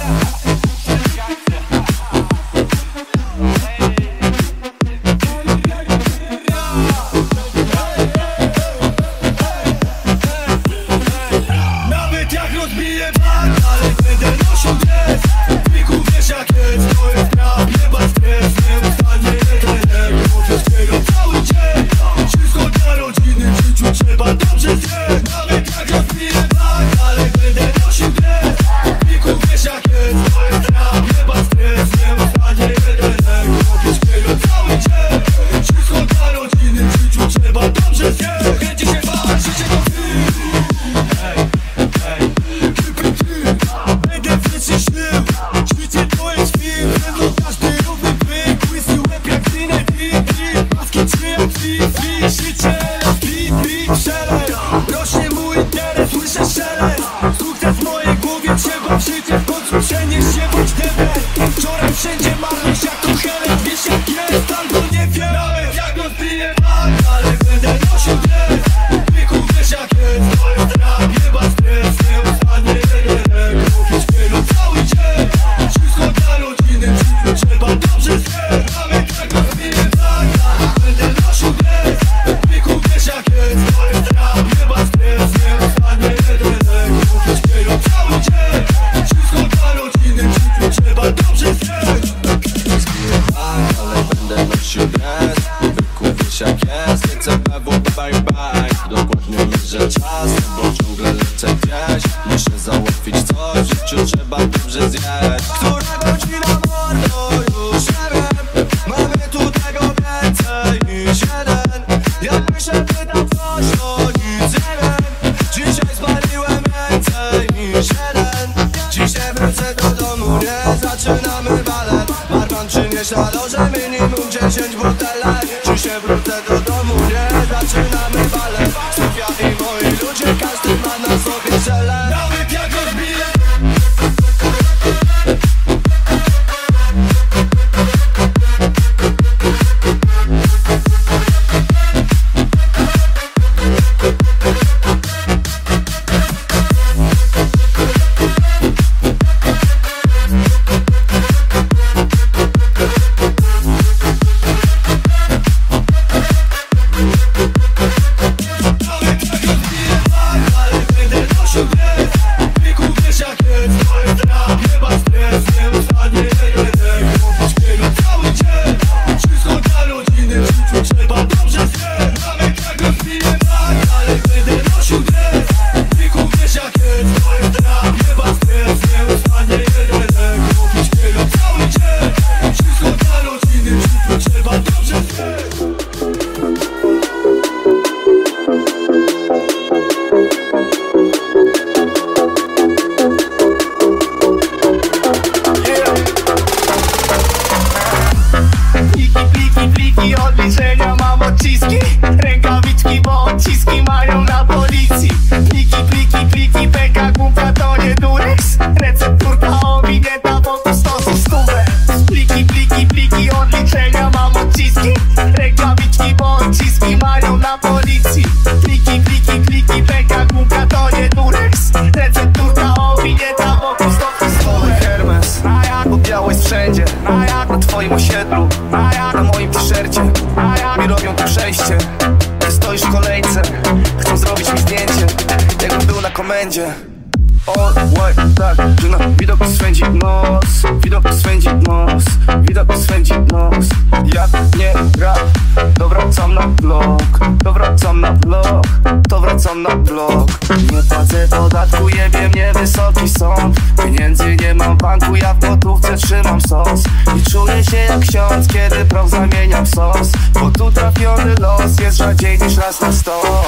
Nawet jak rozbiję bank, ale będę nosił dres. Wiku wiesz jak jest, to jest trap, jebać stres. Nieustannie trener, wszystkiego cały dzień. Wszystko dla rodziny, w życiu trzeba dobrze zjeść. Nawet jak rozbiję bank, ale będę nosił dres. Wiku wiesz jak jest, to jest trap, jebać stres. Nieustannie trener, wszystkiego cały dzień. Wszystko dla rodziny, w życiu trzeba dobrze zjeść. Kręci się bać, życie to ty. Będę wreszcie śnił. Życie to jest film. Pewno każdy robi pyk. Łysy łeb jak Zinedine. Maski czy jak Fifi. Życie beat, szelest. Rośnie mój interes, słyszę szelest. Sukces w mojej głowie, trzeba w życie w końcu przenieść się bądź debet. Wczoraj wszędzie marność jak to Helen. Wiesz jak jest, albo nie wiem. Nawet jak rozbiję bank, ale będę nosił dres. Wiku wiesz jak jest, to jest rap, jebać stres. Nieustannie trener, wszystkiego cały dzień. Wszystko dla rodziny, w życiu trzeba dobrze zjeść. Nawet jak rozbiję bank, ale będę nosił dres. Wiku wiesz jak jest, to jest rap, jebać stres. Nieustannie trener, wszystkiego cały dzień. Wszystko dla rodziny, w życiu trzeba dobrze zjeść. Ale będę nosił dres. Wyku wiesz jak jest, więc BW bye bye. Dokładnie mierzę czas, bo ciągle lecę gdzieś. Muszę załatwić coś, w życiu trzeba dobrze zjeść. Która godzina mordo, już nie wiem. Mamy tu tego więcej niż jeden. Jakby się pytał coś, to nic nie wiem. Dzisiaj spaliłem więcej niż jeden. Dzisiaj wrócę do domu, nie zaczynamy balet. Barman przynieś na loże minimum 10 butelek. Dzisiaj wrócę do domu, nie zaczynamy balet. Sofia i moi ludzie, każdy ma na sobie żele. Nawet jak rozbiję Nawet jak mają na policji. Pliki, pęka głupia to nie durex. Recepturka owinięta wokół stosu stówę. Pliki, odliczenia mam odciski. Rękawiczki, bo odciski mają na policji. Pliki, pęka głupia to nie durex. Recepturka owinięta wokół stosu stówę. Hermes, bo biało jest wszędzie. Na twoim osiedlu, na moim t-shircie. Mi robią tu przejście. Ty stoisz w kolejce, chcą zrobić mi zdjęcie, jakbym był na komendzie. All white, tak, że na widok swędzi nos. Widok swędzi nos, widok swędzi nos. Jak nie gra, to wracam na blok. To wracam na blok, to wracam na blok. Nie płacę podatku, jebie mnie wysoki sąd. Pieniędzy nie mam w banku, ja w gotówce trzymam sos. I czuję się jak ksiądz, kiedy proch zamieniam w sos. Bo tu trafiony los jest rzadziej niż raz na 100.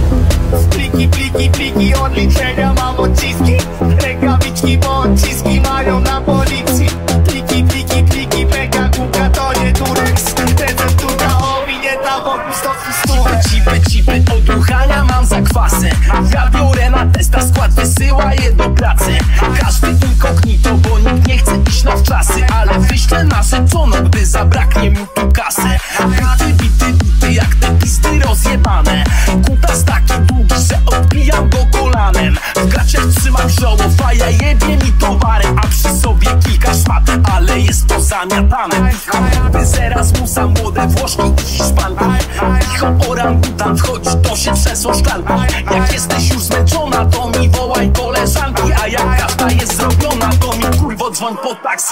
Pliki, odliczenia mam odciski. Rękawiczki, bo odciski mają na policji. Pliki, pęka głupia to nie durex. Recepturka owinięta wokół stosu stówek. Cipy, odruchania mam zakwasy. Ja biorę na testa, skład wysyła je do pracy. Każdy inkognito, bo nikt nie chce iść na wczasy. Ale wyślę nasze czono, gdy zabraknie mi tu kasy. Bity, jak te pisty rozjebane. Kutas taki długi, że odbijam go kolanem. W gaciach trzymam zioło, faja jebie mi towarem. A przy sobie kilka szmat, ale jest to zamiatane. Bez Erasmusa, młode Włoszki i Hiszpanki. Ich orangutan wchodzi, to się trzęsą szklanki. Jak jesteś już zmęczona, to mi wołaj koleżanki. A jak każda jest zrobiona, to mi kurwo dzwoń po taksi.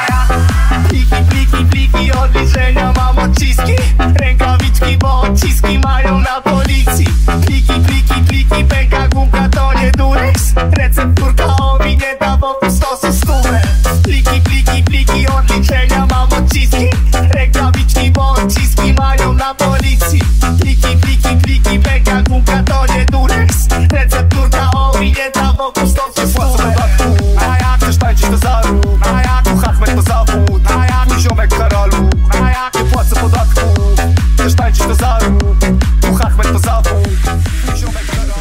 Pliki, odliczenia mam odciski. Rękawiczki, bo odciski mają na policji. Pliki, pęka głupia to nie durex. Recepturka owinięta wokół stosu stówę. Pliki, odliczenia mam odciski. Rękawiczki, bo odciski mają na policji. Pliki, pęka głupia to nie durex. Recepturka owinięta wokół stosu stówę. A jak chcesz tańczyć to zarób. A jak Ahmed to zawód. A jak mój ziomek Karalu. A jak nie płacę podatku. Chcesz tańczyć to zarób. Ahmed to zawód. Mój ziomek Karalu.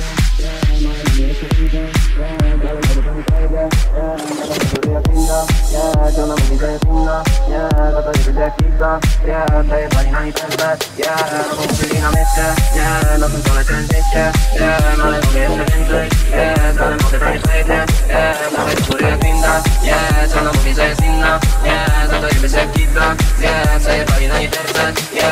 Ona mówi, że jest inna, za to jest jak pizza. Przejebali na imprezę, mówili na mieście. Na tym pole częściej, ale mogę jeszcze więcej. Ale mogę to nie przejdzie, dawaj do góry jak winda. Ona mówi, że jest inna, za to jest jak pizza. Przejebali na imprezę,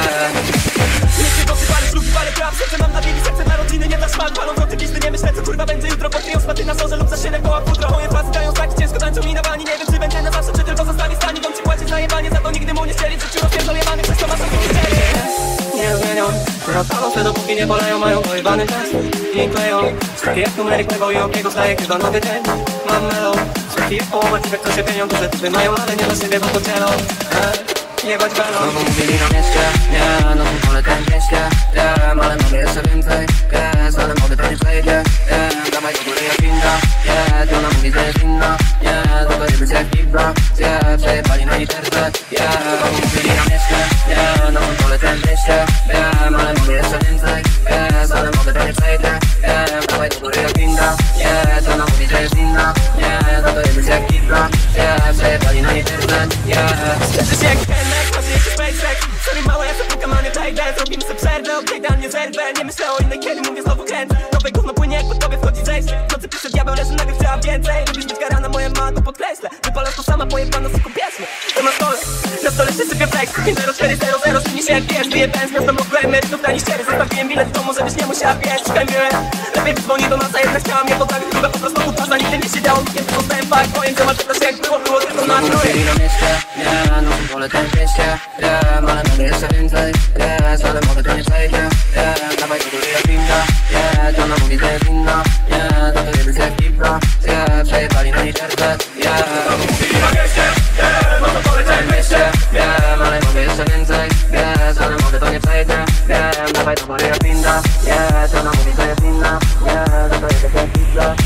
Jeśli posypali szlugi, parę praw, serce mam na bieli, serce na rodziny, nie dla szmal. Paląc optymisty, nie myślę, co kurwa będzie jutro. Pokryją spaty na zorze lub za szynę koła futro. Moje pasy dają znaki, ciężko tańczą mi na bani. Nie wiem, czy będzie na zawsze, czy tylko zostanie stani. Wam ci płaci za jebanie, za to nigdy mu nie ścieli. W życiu rozpierdol jebany, przez to masz oczywiście. Nie zmienią, rozpalą się dopóki nie poleją. Mają dojebany czas i kleją. Skaki jak numery klewał i okiego staje chyba nowy dzień. Mam melo, skaki jak połowa ci kto się pieniądze, że typy mają, ale nie dla siebie, bo podzielą. Jebać belą. Znowu mówili na mieście, na tym pole częściej. Ale mogę jeszcze więcej, ale mogę to nie przejdzie. Dawaj do góry jak winda, ona mówi, że jest inna. Za to jest jak pizza, przejebali na literce. Znowu mówili na mieście, na tym pole częściej. Ale mogę jeszcze więcej, ale mogę to nie przejdzie. Dawaj do góry jak winda, ona mówi, że jest inna. Za to jest jak pizza, przejebali na literce. Zderzysz jak Kenek, masz jeszcze SpaceX. Sorry małe, ja zapukam, a nie playback. Zrobimy sobie przerwę, odejdę, a nie zerwę. Nie myślę o innej, kiedy mówię znowu kręcę. Nowe gówno płynie, jak pod tobie wchodzi zejście. W nocy pisze diabeł, leży, nagle chciała więcej. Lubisz być karana, moja ma to podkreślę. Wypalasz to sama, pojebana, syku piesmy. To na stole się sypie flex. 50400, zmieni się jak wiesz. Wyjebałem z miastem, mogłem merytów na niszczery. Zostawiłem bilet w domu, żebyś nie musiała biec. Szukaj miłe, lepiej dzwoni do nas, a jednak chciałam je poprawić. Chyba po prostu utwarza, nigdy nie siedziało. Kiedy zostałem fakt, powiem, że masz też jak było tylko na trój. Na tym pole częściej, ale mogę jeszcze więcej. Ale mogę to nie przejdzie. Dawaj do góry jak winda, ona mówi, że jest inna. Za to jest jak pizza, przejebali na literce. Znowu mówili na mieście, na tym pole częściej. Ale mogę jeszcze więcej, ale mogę to nie przejdzie. Dawaj do góry jak winda, ona mówi, że jest inna. Za to jest jak pizza,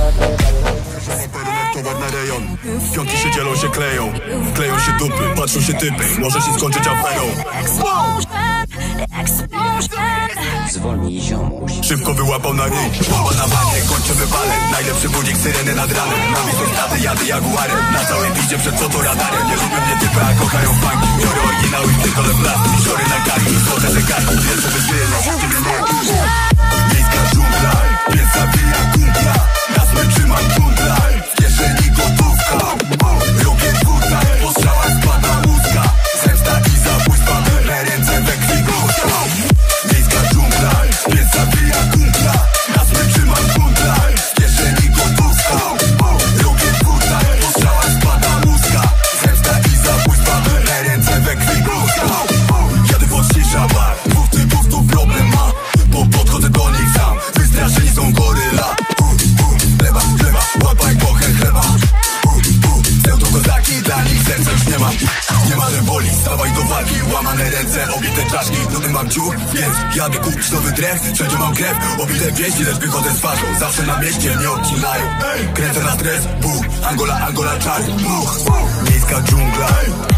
towar na rejon. Piątki się dzielą, się kleją się dupy, patrzą się typy. Może się skończyć aferą. Zwolnij ziomuś. Szybko wyłapał na ryj, bomba na wanie, kończymy balet. Najlepszy budzik, syreny nad ranem. Na miejscu straty jadę jaguarem. Na całej piździe przed fotoradarem. Nie lubią mnie typy, a kochają funki. Biorę oryginał i pierdolę plasty. Wsiory na karki, złote zegarki. Wielce wysyłam, miejska dżungla, pies zabija kumpla. Na smyczy mam kumpla, w kieszeni gotówka. Robię dwutak, po strzałach spada łuska. Zemsta i zabójstwa, me ręce we krwi górka. Miejska dżungla, pies zabija kumpla. Na smyczy mam kumpla, w kieszeni gotówka. Robię dwutak, po strzałach spada łuska. Zemsta i zabójstwa, me ręce we krwi górka. Jadę pod shisha bar, dwóch typów tu problem ma. Bo podchodzę do nich sam, wystraszeni są goryla. Chleba, chleba, łapaj bochę chleba. Chcę tu kozaki, dla nich serca już nie ma. Nie ma reboli, stawaj do walki. Łamane ręce, obite czaszki. Nudny mam ciuch, więc jadę kupić nowy dres. Wszędzie mam krew, obite pięści, lecz wychodzę z twarzą. Zawsze na mieście nie odcinają. Kręcę na stres, buch, Angola, czary. Miejska dżungla,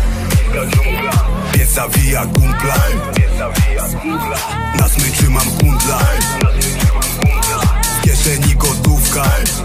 pies zawija kumpla. Na smyczy mam kundla. W kieszeni gotówka.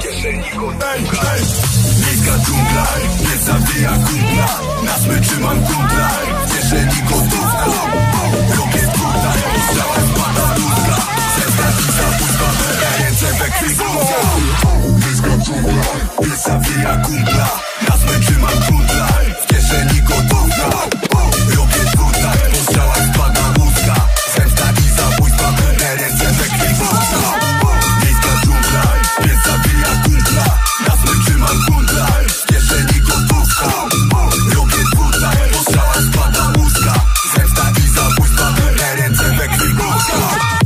Miejska dżungla, pies zawija kumpla. Na smyczy mam kundla. W kieszeni gotówka. Robię skórka, po strzałach spada ludzka. Zemsta i zabójstwa, me ręce we krwi górka. Miejska dżungla, pies zawija kumpla. Na smyczy mam kundla. W kieszeni gotówka. Robię skórka, po strzałach spada ludzka. Zemsta i zabójstwa, me ręce we krwi górka. Miejska dżungla, pies zabija kumpla. Na smyczy mam kundla. W kieszeni gotówka. Robię dwutak, po strzałach spada łuska. Zemsta i zabójstwa, me ręce we krwi górka.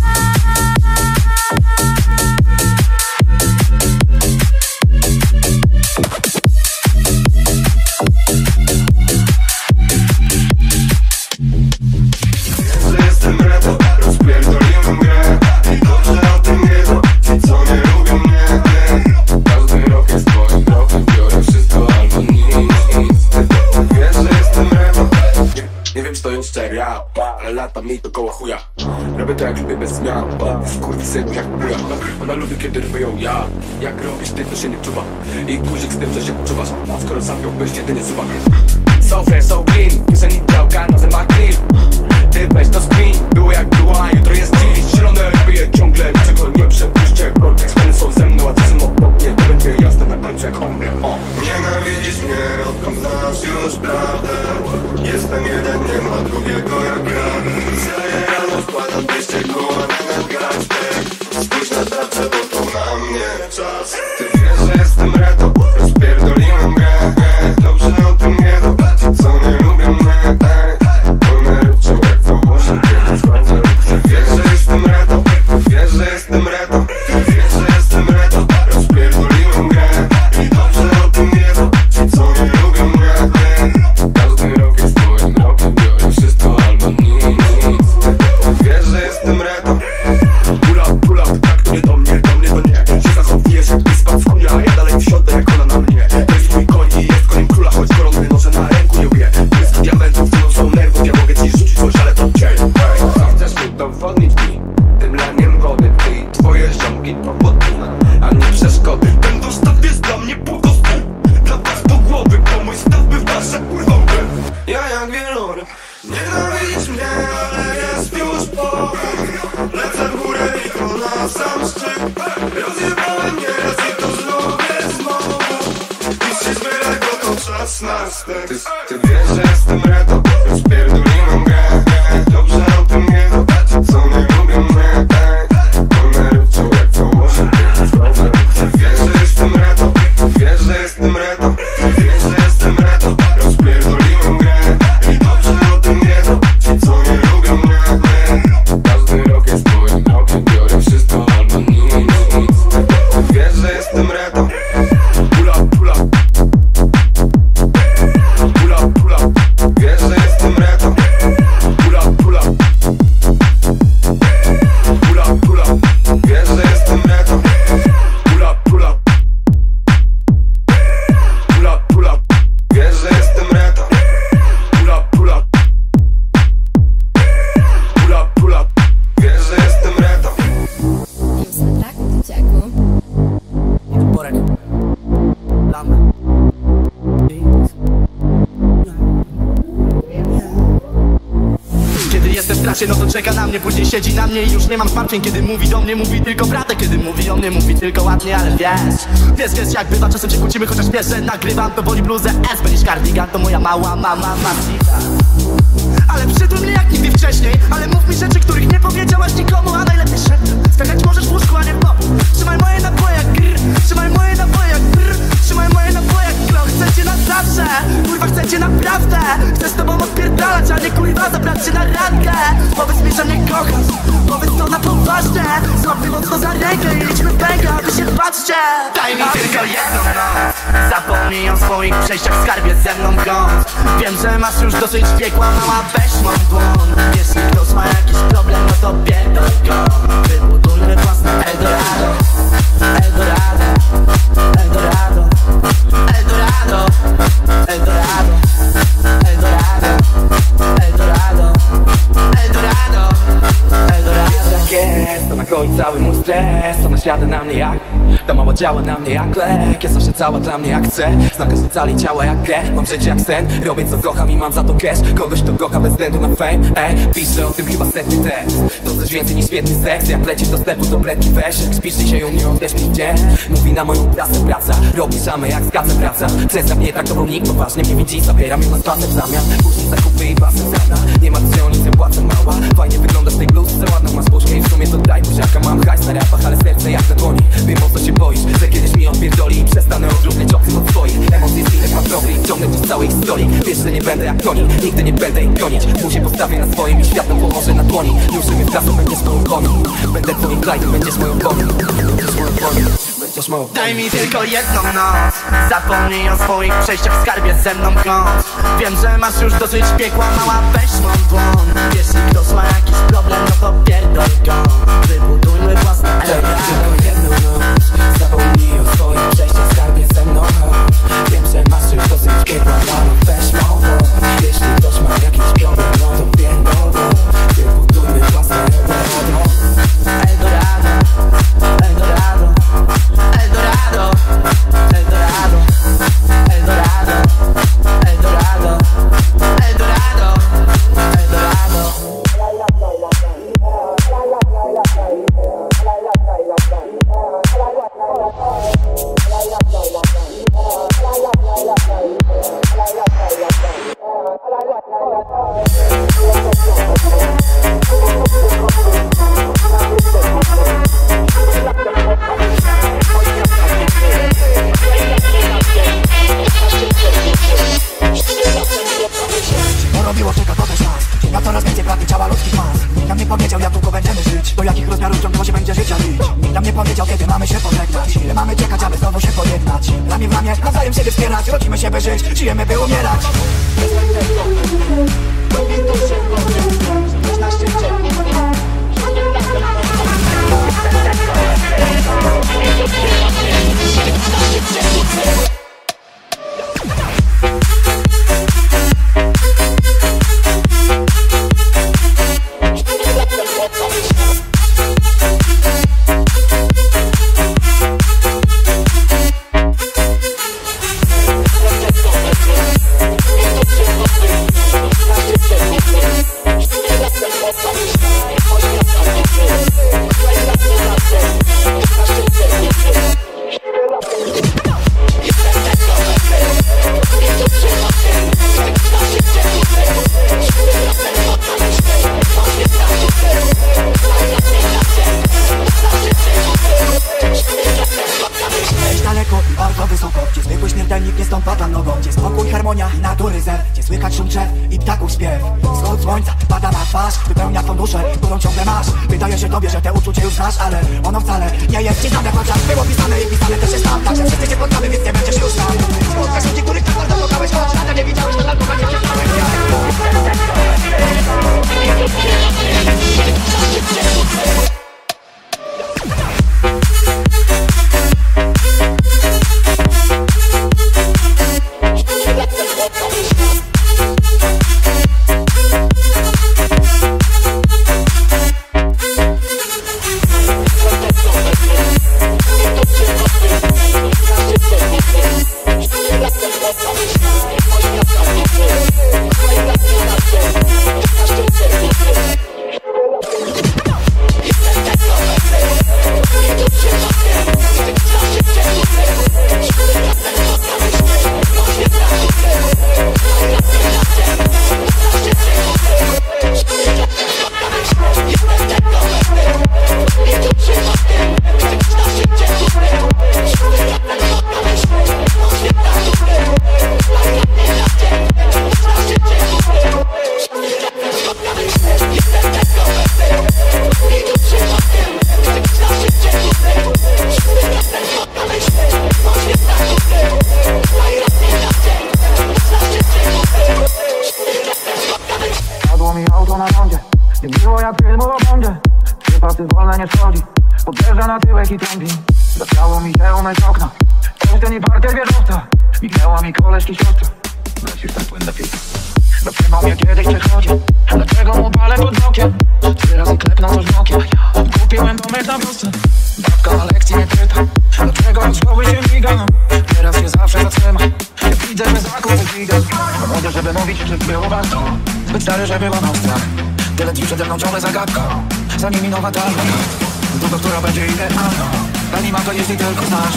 Ale lata mi to koło chuja. Robię to jak lubię bez zmian. Skurwysynu jak buja. Ona lubi kiedy robię ją ja. Jak robisz ty to się nie czuwa. I guzik z tym, że się poczuwasz. A skoro zapiąłbyś jedynie suwak. So fair, so clean. Kieszeni działka na zębach grill. Ty weź to spin. Było jak było, a jutro jest dziś. Zielone robię ciągle, czego nie przepuszczę. Kortek spędy są ze mną, a ty są obok mnie. To będzie jasne na końcu jak umrę. Nienawidzisz mnie, odkąd znasz już prawdę. Jestem jeden, nie ma drugiego jak ja. Wstaję rano, wkładam 200 koła na nadgarstek. Spójrz na tarczę, bo to na mnie czas. Ty wiesz, że jestem reto, rozpierdoliłem grę. Dobrze o tym wiedzą, ci co nie lubią mnie. One ryczą jak to Włosi, kiedy sprawdzę. Ty wiesz, że jestem reto, wiesz, że jestem reto. Ty wiesz, że jestem reto, rozpierdoliłem grę. I dobrze o tym wiedzą, ci co nie lubią mnie. Każdy rok jest moim rokiem, biorę wszystko albo nic. Wiesz, że jestem reto. Pula, tak to nie do mnie to nie. Się zachowujesz jak spadł w chuja. Ja dalej wsiądę jak ona na mnie. To jest mój koń i jest koniem króla. Choć koronny noszę na ręku nie uję. Błysk diamentów, są nerwów. Ja mogę ci rzucić coś, ale to cień. Chcesz mi to wodnić mi tym laniem wody. Ty i twoje ziomki to podpina, a nie przeszkody. Ten dostaw jest dla mnie błogosław. Dla was do głowy, bo mój staw by w wasze urwałby. Ja jak wieloryb. Nienawidzisz mnie, ale jest już po. Lecę w górę i to na sam szczyt. Rozjebałem nieraz i to zrobię znowu. Piszcie z bylego, to czas na wstęp. Ty wiesz, że jestem reto, rozpierdoliłem grę. Dobrze o tym wiedzą, ci co nie lubią mnie. One ryczą jak to Włosi, kiedy sprawdzę. Ty wiesz, że jestem reto, wiesz, że jestem reto. Ty wiesz, że jestem reto, rozpierdoliłem grę. I dobrze o tym wiedzą, ci co nie lubią mnie. Każdy rok jest moim rokiem, biorę wszystko albo nic. Ty wiesz, że jestem reto. Pula, Wiesz, się, no to czeka na mnie. Później siedzi na mnie i już nie mam zmartwień. Kiedy mówi do mnie, mówi tylko prawdę. Kiedy mówi o mnie, mówi tylko ładnie, ale wiesz jak bywa, czasem się kłócimy, chociaż wiesz, że nagrywam to woli bluzę S. Będziesz kardigan, to moja mała mama masita. Ale przytul mnie jak nigdy wcześniej. Ale mów mi rzeczy, których nie powiedziałaś nikomu, a najlepiej szeptem. Skakać możesz w łóżku, a nie w bok. Trzymaj moje naboje jak grr, trzymaj moje naboje jak brr, trzymaj moje naboje jak gro. Chcę cię na zawsze, kurwa chcę cię naprawdę. Chcę z tobą odpierdalać, a nie kurwa zabrać cię na randkę. Powiedz mi, że mnie kochasz, powiedz to na poważnie. Złap mnie mocno za rękę i idźmy pęka, aby się patrzcie. Daj mi tylko jedną noc, zapomnij o swoich przejściach w skarbie ze mną gąd. Wiem, że masz już dosyć piekła, mała, weź mój błąd. Jeśli ktoś ma jakiś problem, no to pierdol go. Wybudujmy własne Eldorado, Eldorado, Eldorado, Eldorado, Eldorado, Eldorado, Eldorado, Eldorado, Eldorado. Tak jest, to na końcu cały mój stres. Ona siada na mnie jak ta mała działa na mnie jak lek. Jest zawsze cała dla mnie jak chcę. Znam każdy cali ciała jak krew. Mam życie jak sen, robię co kocham i mam za to cash. Kogoś kto kocha bez względu na fame. Piszę o tym chyba setny tekst. To coś więcej niż świetny seks. Jak lecisz do sklepu to bredki weź. Jak spisz się u mnie, odbierz mi gdzie. Mówi na moją pracę praca. Robi szamę jak zgadza praca. Przez jak nie traktował nikt poważnie mnie widzi. Zabieram ją na spacer w zamian. Później zakupy i pasy zamian. Nie ma co, nic nie płacę mała. Fajnie wyglądasz w tej bluzce, ładną masz puszkę i w sumie to daj buziaka. Mam hajs na rapach, ale serce jak na dłoni. Wiem o co się boisz, że kiedyś mi odpierdoli. I przestanę odróżniać obcych od swoich. Emocje z innych mam profil i ciągnę dziś całej historii. Wiesz, że nie będę jak koni, nigdy nie będę ich gonić. Muszę postawię na swoim i światło położę na dłoni. Już mnie w czasu będziesz moją konią. Będę twoim klejtem, będziesz moją konią. Będziesz moją konią, będziesz moją konią. Daj mi tylko jedną noc, zapomnij o swoich przejściach w skarbie ze mną kąt. Wiem, że masz już dosyć piekła, mała, weź mój błąd. Jeśli ktoś ma jakiś problem, no to pierdol go. Wybudujmy własne Eldorado. Jedną noc, zapomnij o swoich przejściach w skarbie ze mną. Wiem, że masz już dosyć piekła, mała, weź mój błąd. Jeśli ktoś ma jakiś problem, no to pierdol go. Wybudujmy własne Eldorado. Eldorado, Eldorado, Eldorado, Eldorado, Eldorado, Eldorado, Eldorado, Eldorado. Porobiło czeka to też nas. Ja coraz więcej prawie ciała ludzkich mas. Nikt nam nie powiedział jak długo będziemy żyć. Do jakich rozmiarów ciągnęło się będzie życia bić. Nikt nam nie powiedział kiedy mamy się pożegnać. Ile mamy czekać, aby znowu się pojednać. Ramię w ramię, nawzajem siebie wspierać. Rodzimy się by żyć, żyjemy by umierać. Słychać szum drzew i ptaków śpiew. Wschód słońca pada na twarz, wypełnia twą duszę, którą ciągle masz. Wydaje się tobie, że te uczucie już znasz, ale ono wcale nie jest ci znane, chociaż było pisane i pisane też jest tam. Także wszyscy się spotkamy, więc nie będziesz już sam. Spotkasz ludzi, których tak bardzo kochałeś, choć lata nie widziałeś, to albo nie przeznałeś. Yeah. kawałek i trąbi. Zastało mi się ona z okna. Ten i parter wieżowca. Mignęła mi koleżki siostra. Lecisz tak błęda pić. Zatrzymał mnie kiedyś przechodzi. Dlaczego mu palę pod blokiem? 3 razy klepnął coś blokiem. Kupiłem domek na wiosce. Babka na lekcji mnie pyta. Dlaczego od szkoły się migam? Teraz się zawsze zatrzyma. Ja widzę, że zakupy gigant. Za młody, żeby mówić, czy było warto. Zbyt stary, żeby łamał strach. Tyle dni przede mną ciągle zagadka. Za nimi nowa targa. Do doktora będzie idealna. Dani ma to, jeśli tylko znasz.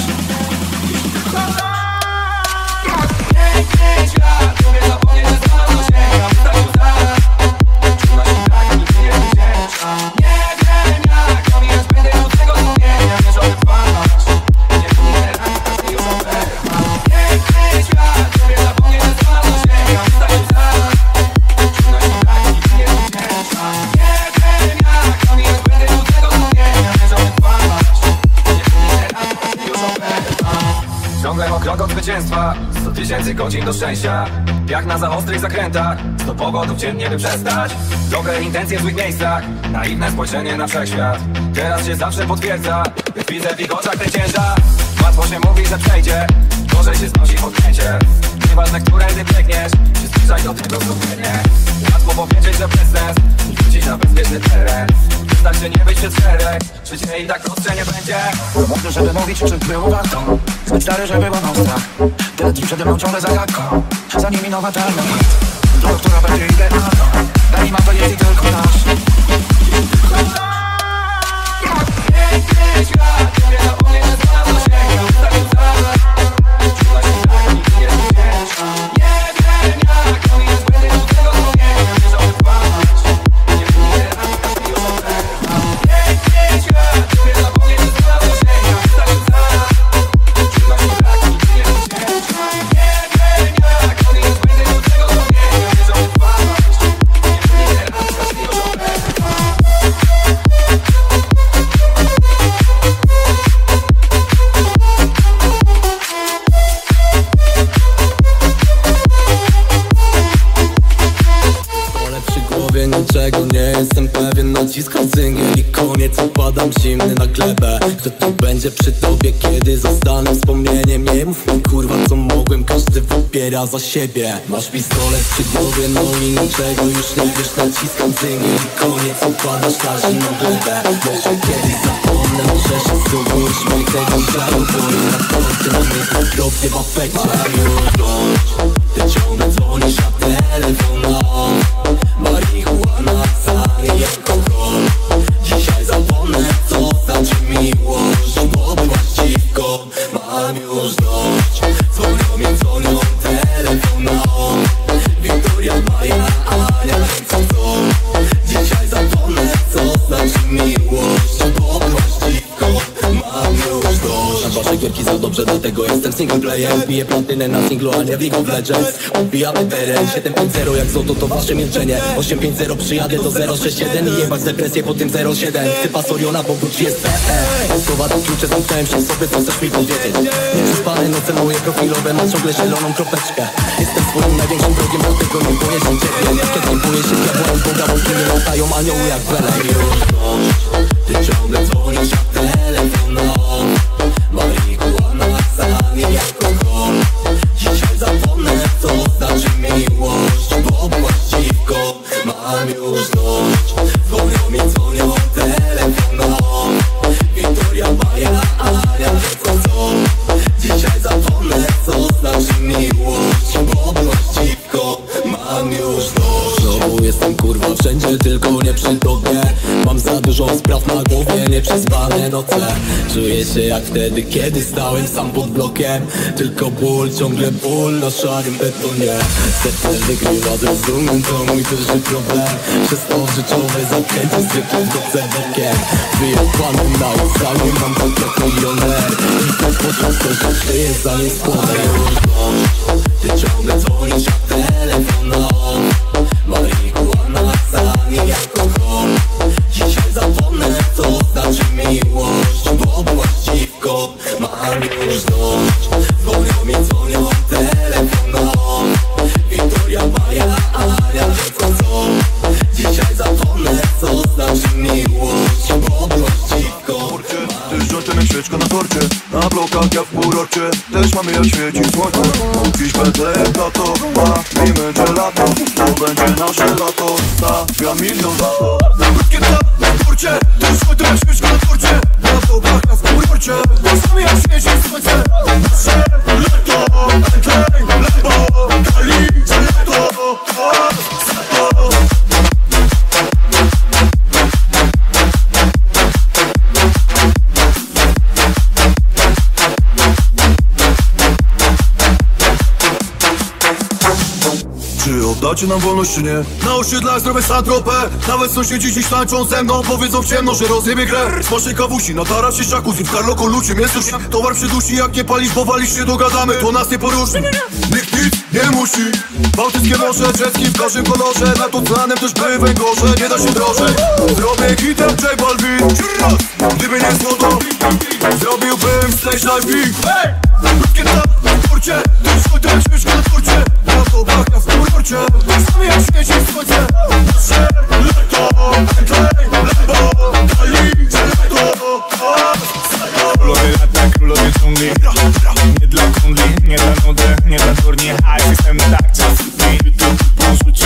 Piękny świat, umie zapomnieć, że za mną sięgam. Wystarczy zaraz. Trudna się tak, nigdy nie wdzięczam. Nie wiem jak, omijać będę od tego sumienia. Mierzony twarz. Nie pomnę raz, już oberwam. Piękny świat, umie zapomnieć, że za mną sięgam. Wystarczy zaraz. Trudna się tak, nigdy nie wdzięczam. Nie wiem jak, omijać będę od tego sumienia. Mierzony twarz. Nie pomnę raz, już oberwam. Ciągle o krok od zwycięstwa. 100 000 godzin do szczęścia. Jak na za ostrych zakrętach. 100 powodów dziennie by przestać. Dobre intencje w złych miejscach. Naiwne spojrzenie na wszechświat. Teraz się zawsze potwierdza. Gdy widzę w ich oczach ten ciężar. Łatwo się mówi, że przejdzie. Gorzej się znosi podkręcie. Nieważne, którędy biegniesz. Się zbliżaj do tego zupełnie. Łatwo powiedzieć, że bez sens. I wrócić na bezpieczny teren. Wystarczy nie być przed szereg. Życie i tak prostsze nie będzie. Młody, żeby mówić, czy było warto. Zbyt stary, żeby łamał strach. Tyle dni przede mną ciągle zagadką. Za nimi nowa targa. Do doktora będzie idealna. Dani ma to, jeśli tylko nasz. Piękny świat, umie zapomnieć, że za mną sięgam. Wystarczy zaraz. Czuła się tak, nigdy nie wdzięczam. Nie wiem jak, omijać będę do tego sumienia. Mierzony twarz. Nie pomnę raz, już oberwam. Piękny świat, umie zapomnieć, że za mną sięgam. Wystarczy zaraz. Czuła się tak, nigdy nie wdzięczam. Nie wiem jak, omijać będę do tego sumienia. Mierzony twarz. Nie pomnę raz, już oberwam. Niczego nie jestem pewien, naciskam cyngiel i koniec, upadam zimny na glebę. Kto tu będzie przy tobie, kiedy zostanę wspomnieniem? Nie mów mi kurwa co mogłem, każdy wybiera za siebie. Masz pistolet przy głowie, no i niczego już nie wiesz, naciskam cyngiel i koniec, upadasz na zimną glebę. Może kiedyś zapomnę, może się znowu uśmiech tego kraju, bo i na końcu jest drobnie w afekcie. Już dość, ty ciągle dzwonisz, a telefon na on. Marihuana, sanie i alkohol. Dzisiaj zapomnę, co znaczy miłość, bo byłaś dziwką. Mam już dość. Dzwonią, telefon na on. Wiktoria, Maja, Ania, co? Dzisiaj zapomnę, co znaczy miłość, bo byłaś dziwką. Mam już dość. Na wasze gierki za dobrze, dlatego jestem single player. Biję platynę na singlu, a nie w League of Legends. Odbijamy teren, 7-5-0 jak Zoto to wasze milczenie. 8-5-0 przyjadę do 0-6-1 i jebać depresję po tym 0-7. Typa Soriona, bo wróć jest słowa do klucze, zamknąłem się sobie, co chcesz mi powiedzieć. Nieprzespane noce moje profilowe, mam ciągle zieloną kropeczkę. Jestem swoim największym wrogiem, dlatego nie boję się ciebie. Kiedy boję się diabła i Boga, bo nie latają anioły jak Bele. Już dość, ty ciągle dzwonisz, a telefon na on. Marihuana, sanie i alkohol. Dzisiaj zapomnę, co znaczy miłość, bo byłaś dziwką. Mam już dość. Dzwonią, telefon na on. Wiktoria, Maja, Ania, co? Dzisiaj zapomnę, co znaczy miłość, bo byłaś dziwką. Mam już dość. Znowu jestem kurwa wszędzie, tylko nie przy tobie. Mam za dużo spraw na głowie, nieprzespane noce. Czuję się jak wtedy, kiedy stałem sam pod blokiem. Tylko ból, ciągle ból na szarym betonie. Serce wygrywa, zrozumiem, to mój duży problem. Przez to życiowe zakręty zwykle wchodzę bokiem. Wyjechany na ocali, mam konkretny milioner. I tak początku, że żyję za nie spodem. Już dość, ty ciągle dzwonisz, a telefon na on. Marihuana, sanie i alkohol. Dzisiaj zapomnę, co znaczy miłość, bo byłaś dziwką. Mam już dość. Dzwonią, telefon na on. Wiktoria, Maja, Ania, co? Dzisiaj zapomnę, co znaczy miłość, bo byłaś dziwką. jak świeczka na torcie. Na blokach jak w kurorcie, też mamy jak świeci słońce. Dziś będę jak lato, bawimy gelato. To będzie nasze lato, stawiam milion za to. Krótkie na torcie, też będę jak świeczka na torcie. Na blokach jak w kurorcie, też mamy jak świeci słońce. Nasze lato, lepo, dali gelato. Czy oddacie nam wolność, czy nie? Na osiedlach zrobię santropę. Nawet sąsiedzi dziś tańczą ze mną. Powiedzą w ciemno, że rozjebie grę. Z waszej kawusi, na tarasz się szaku. Z Karloko lucie mnie sushi. Towar przydusi, jak nie palisz, bo walisz się dogadamy. To nas nie poróżni, nikt nic nie musi. Bałtyckie morze, jetski w każdym kolorze. Na to planem też były węgorze, nie da się drożej. Zrobię hitem J Balvin. Gdyby nie złoto, zrobiłbym stage live. Krótkie na porcie, też chodź jak śmieszka na torcie. Na to baka w kurorcie, sami jak świeci słońce. Nasze lato, lepo, dali gelato. Królowie lata, królowie dżungli. Nie dla kundli, nie dla nudy, nie dla turni. High system tak, czas utnij. Porzuci,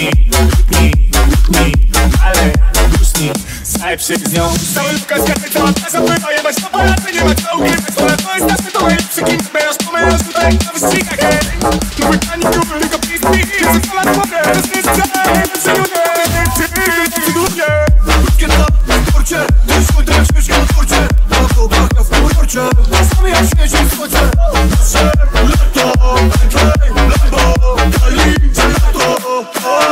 utnij, ale duszni. Saj z nią. Cały lukaz, karty, cała plaża pływa. Jebać to polaty, nie ma co ukrywać. To jest nasze, to jest przy kim zbierasz, pomyrasz tutaj na wyścigach, hej. Tu pytanie, tu tylko pistki. Jest to na wodę, to jest całe, to się ludzie. Krótkie na torcie, też chodź jak śmieszka na torcie. Na to baka w kurorcie, sami jak świeci słońce. Nasze lato, lepo, dali gelato.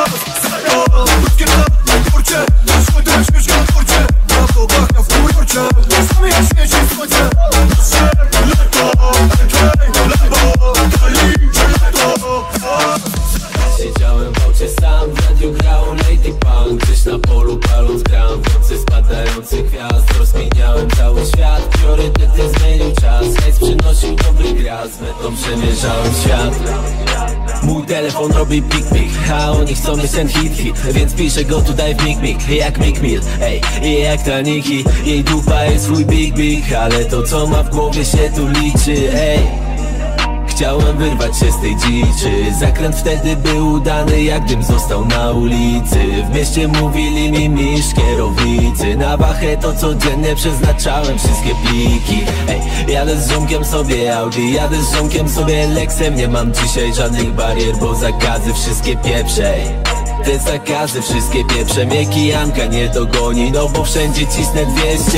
Krótkie na torcie, też chodź jak śmieszka na torcie. Na to baka w kurorcie, sami jak świeci słońce. Nasze lato, lepo, dali gelato. Siedziałem w aucie sam, w radiu grał Lady Punk. Gdzieś na polu paląc gram, w nocy spadających gwiazd. Rozkminiałem cały świat, priorytety zmienił czas. Hejs przynosił dobry gras, metą przemierzałem świat. Mój telefon robi pik-pik, a oni chcą mieć ten hit, więc piszę go tutaj w mig-mig, jak Mick Mill, ej, i jak ta Nicki. Jej dupa jest swój big, ale to co ma w głowie się tu liczy, ej. Chciałem wyrwać się z tej dziczy. Zakręt wtedy był udany, jak gdym został na ulicy. W mieście mówili mi mistrz kierownicy. Na wachę to codziennie przeznaczałem wszystkie pliki. Ej, jadę z ziomkiem sobie Audi, jadę z ziomkiem sobie Lexem. Nie mam dzisiaj żadnych barier, bo zakazy wszystkie pieprzej. Te zakazy wszystkie pieprze mnie kijanka nie dogoni, no bo wszędzie cisnę 200.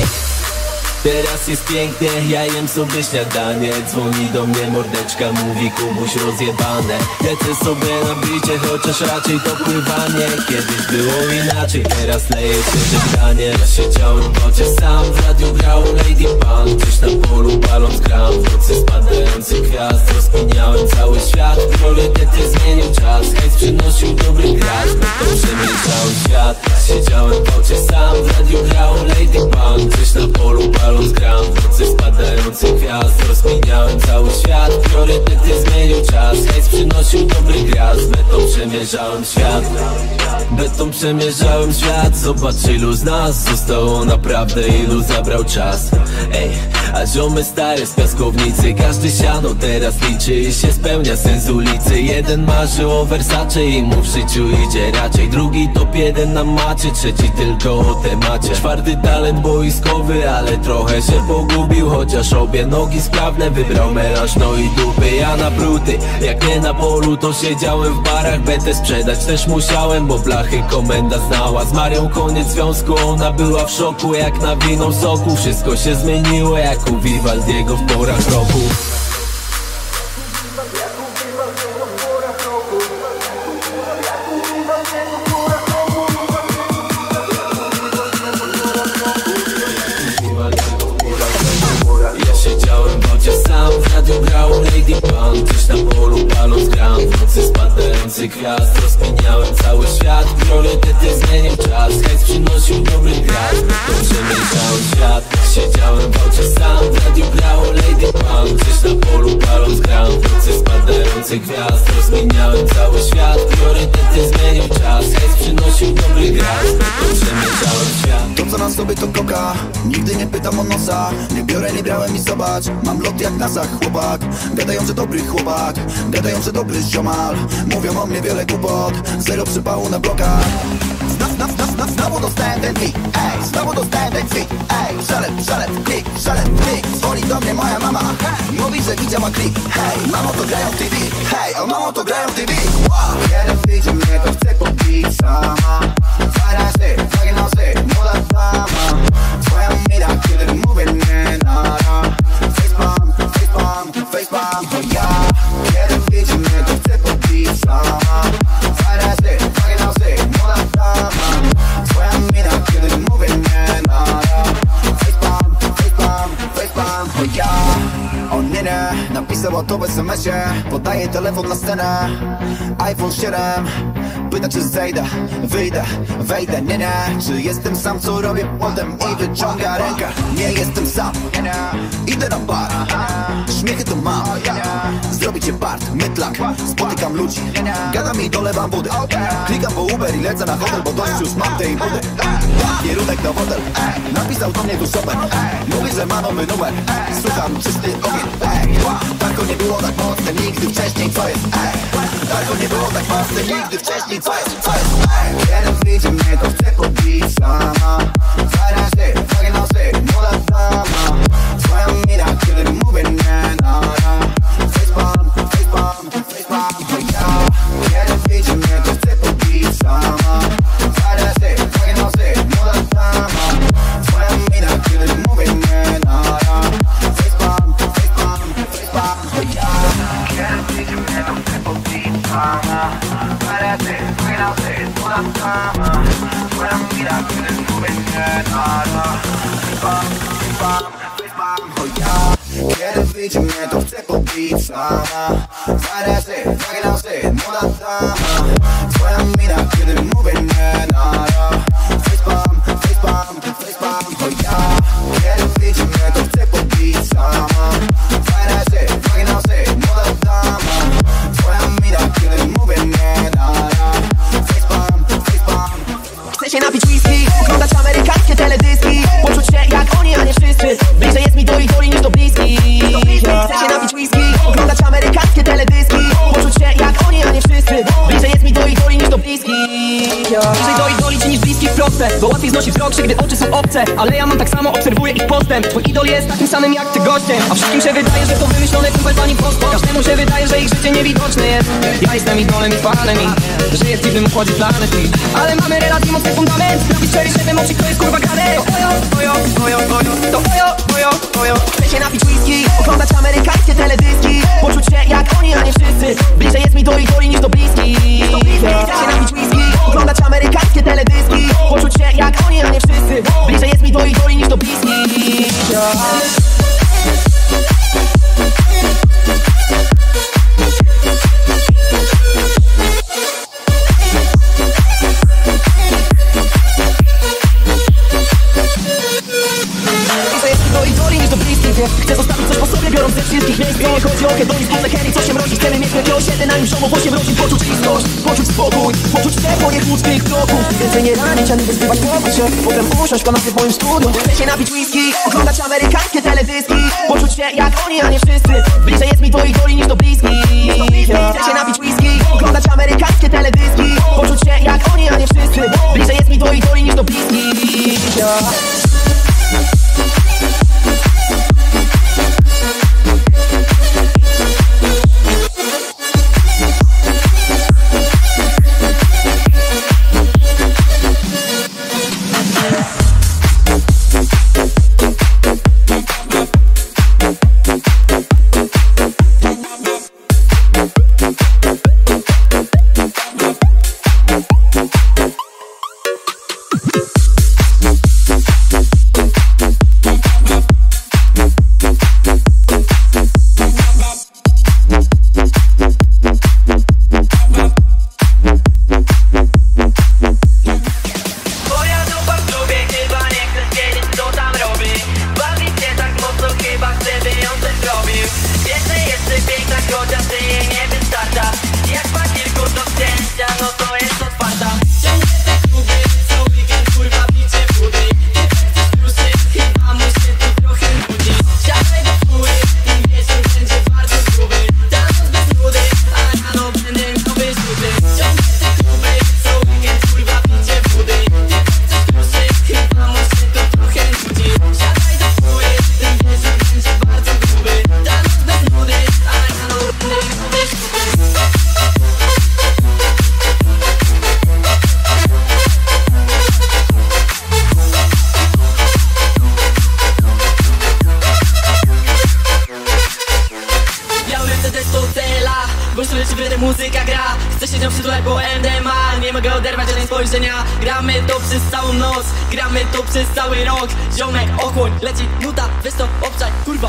Teraz jest pięknie, ja jem sobie śniadanie. Dzwoni do mnie mordeczka, mówi Kubuś rozjebane. Lecę sobie na bicie, chociaż raczej to pływanie. Kiedyś było inaczej, teraz leje się żegnanie. Ja siedziałem w aucie sam, w radiu grał Lady Punk. Gdzieś na polu paląc gram, w nocy spadających gwiazd. Rozkminiałem cały świat, priorytety zmienił czas. Hejs przynosił dobry gras, to przemierzałem świat. Siedziałem w aucie sam, w radiu grał Lady Punk. Gdzieś na polu paląc gram, w nocy spadających gwiazd. Rozkminiałem cały świat, priorytety zmienił czas. Hejs przynosił dobry gras, betą przemierzałem świat. Betą przemierzałem świat, zobacz ilu z nas zostało naprawdę, ilu zabrał czas. Ej, a ziomy stare z piaskownicy, każdy siano teraz liczy i się spełnia sens ulicy. Jeden marzy o Versace i mu w życiu idzie raczej. Drugi top 1 na macie, trzeci tylko o temacie. Czwarty talent boiskowy, ale trochę się pogubił. Chociaż obie nogi sprawne, wybrał melanż, no i dupy. Ja na bruty, jak nie na polu to siedziałem w barach. Betę sprzedać też musiałem, bo blachy komenda znała. Z Marią koniec związku, ona była w szoku jak na winą soku. Wszystko się zmieniło jak u Vivaldiego w porach roku. Gdzieś na polu paląc gram, w nocy spadających gwiazd. Rozkminiałem cały cały świat. Priorytety zmienił czas, hejs przynosił dobry gras. To przemyślałem świat, siedziałem w oczy sam. W radiu grało Lady Pan, gdzieś na polu paląc gram. Proces spadających gwiazd, rozmieniałem cały świat. Priorytety zmienił czas, hejs przynosił dobry gras. To przemyślałem świat. To co na sobie to koka, nigdy nie pytam o nosa. Nie biorę, nie brałem i zobacz, mam lot jak NASA chłopak. Gadają, że dobry chłopak, gadają, że dobry ziomal. Mówią o mnie wiele głupot, zero przypału na blokach. Znowu dostałem ten beat, ej, znowu dostałem ten tweet, ej. Szalep, klik, dzwoni do mnie moja mama. Mówi, że widziała klip, hej, mamo to grają w TV, hej, o mamo to grają w TV. Jeden widzi mnie, to chce pobić sama. Zarazy, takie nosy, młoda dama. Twoja mina, kiedy mówię nie nara. Facepalm, to ja. Jeden widzi mnie, to chce pobić sama. Zarazy, takie nosy, młoda dama. Twoja mina, kiedy mówię nie nara. Facepalm, to ja. On nie, napisał o to w SMS-ie. Podaję telefon na scenę. iPhone 7. Pyta, czy zejdę, wyjdę, wejdę, nie, czy jestem sam, co robię potem i wyciąga rękę. Nie jestem sam, idę na bar, śmiechy to mam. Zrobicie part, mydlak, spotykam ludzi, gadam i dolewam wody. Klikam po Uber i lecę na hotel, bo dość już mam tej wody. Kierunek na hotel, napisał do mnie tu Chopin. Mówi, że ma nowy numer, słucham czysty ogień. Tako nie było tak mocne nigdy wcześniej, co jest? Tako nie było tak mocne nigdy wcześniej, co jest? Jeden widzi mnie, to chce pobić sama. Zarazy, takie nosy, młoda dama. Twoja mina, kiedy mówię nie nara. Facepalm, to ja. Jeden widzi mnie, to chce pobić sama. Zarazy, takie nosy, młoda dama. Twoja mina, kiedy mówię nie nara. Facepalm, to ja. Jeden widzi mnie, to chce pobić sama. Zarazy, takie nosy, młoda dama. Twoja mina, kiedy mówię nie nara. Facepalm, to ja. Kiedy widzi mnie, to chce pobić sama. Zarazy, takie nosy, młoda dama. Twoja mina, kiedy mówię nie nara. Facepalm, to ja. Kiedy widzi mnie, to chce pobić sama. Zarazy, takie nosy, młoda dama. Twoja mina, kiedy mówię nie nara. Facepalm. Chcę się napić whisky, oglądać amerykańskie teledyski. Poczuć się jak oni, a nie wszyscy. Bliżej jest mi do idoli niż do bliskich. Chcę się napić whisky, oglądać amerykańskie teledyski. Poczuć się jak oni, a nie wszyscy. Bliżej jest mi do idoli niż do bliskich. Bliżej do idoli ci niż bliskich proste, bo łatwiej znosi wzrok, gdy oczy są obce. Ale ja mam tak samo, obserwuję ich postęp. Twój idol jest takim samym jak ty gościem. A wszystkim się wydaje, że to wymyślone kumpel pani prosto. Każdemu się wydaje, że ich życie niewidoczne jest. Ja jestem idolem i fanem i żyję w dziwnym układzie planet. Ale mamy relacje, mocny fundament. Sprawić szczery, żeby moci, kto jest kurwa grane. To ojo. Chcę się napić whisky, oglądać amerykańskie teledyski. Poczuć się jak oni, a nie wszyscy. Bliżej jest mi do idoli niż do bliskich. Chcę się napić whisky, oglądać amerykańskie teledyski. Poczuć się jak oni, a nie wszyscy. Bliżej jest mi do idoli niż do bliskich. Chcę zostawić coś po sobie, biorąc ze wszystkich miejsc. Nie chodzi o hedonizm, hery, co się mrozi. Chcemy mieć wielkie osiedle na nim ziomo, bo się mrozi. Poczuć bliskość, poczuć spokój, poczuć tempo, nie tłuc tych kroków. Więcej nie ranić, ani wyzbywać pokój się. Potem usiąść w kanapie w moim studiu. Chcę się napić whisky, oglądać amerykańskie teledyski. Poczuć się jak oni, a nie wszyscy. Bliżej jest mi do idoli niż do bliskich. Chcę się napić whisky, oglądać amerykańskie teledyski. Poczuć się jak oni, a nie wszyscy. Bliżej jest mi do idoli niż do bliskich. ale muzyka gra. Chcę się nią przytulać, bo MDMA. Nie mogę oderwać od jej spojrzenia. Gramy to przez całą noc, gramy to przez cały rok. Ziomek, ochłoń, leci nuta, weź to obczaj, kurwa.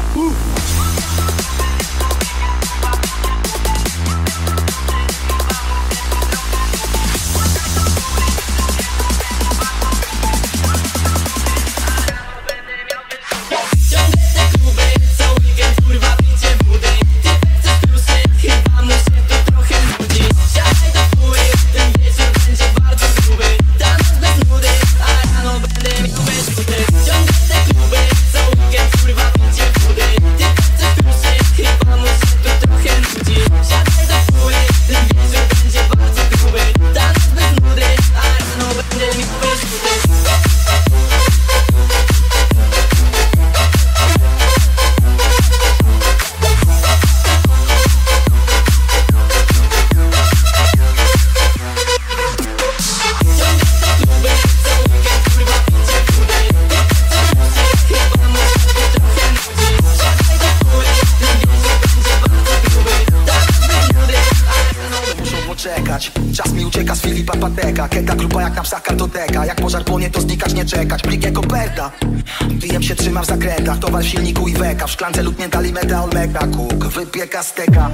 Czas mi ucieka z Filipa Pateka. Keka grupa jak na psach kartoteka. Jak pożar płonie to znikać nie czekać. Plik jak koperta. Pijem się trzyma w zakrętach. Towar w silniku i weka. W szklance lutnięta limeta olmeka. Kuk wypieka steka.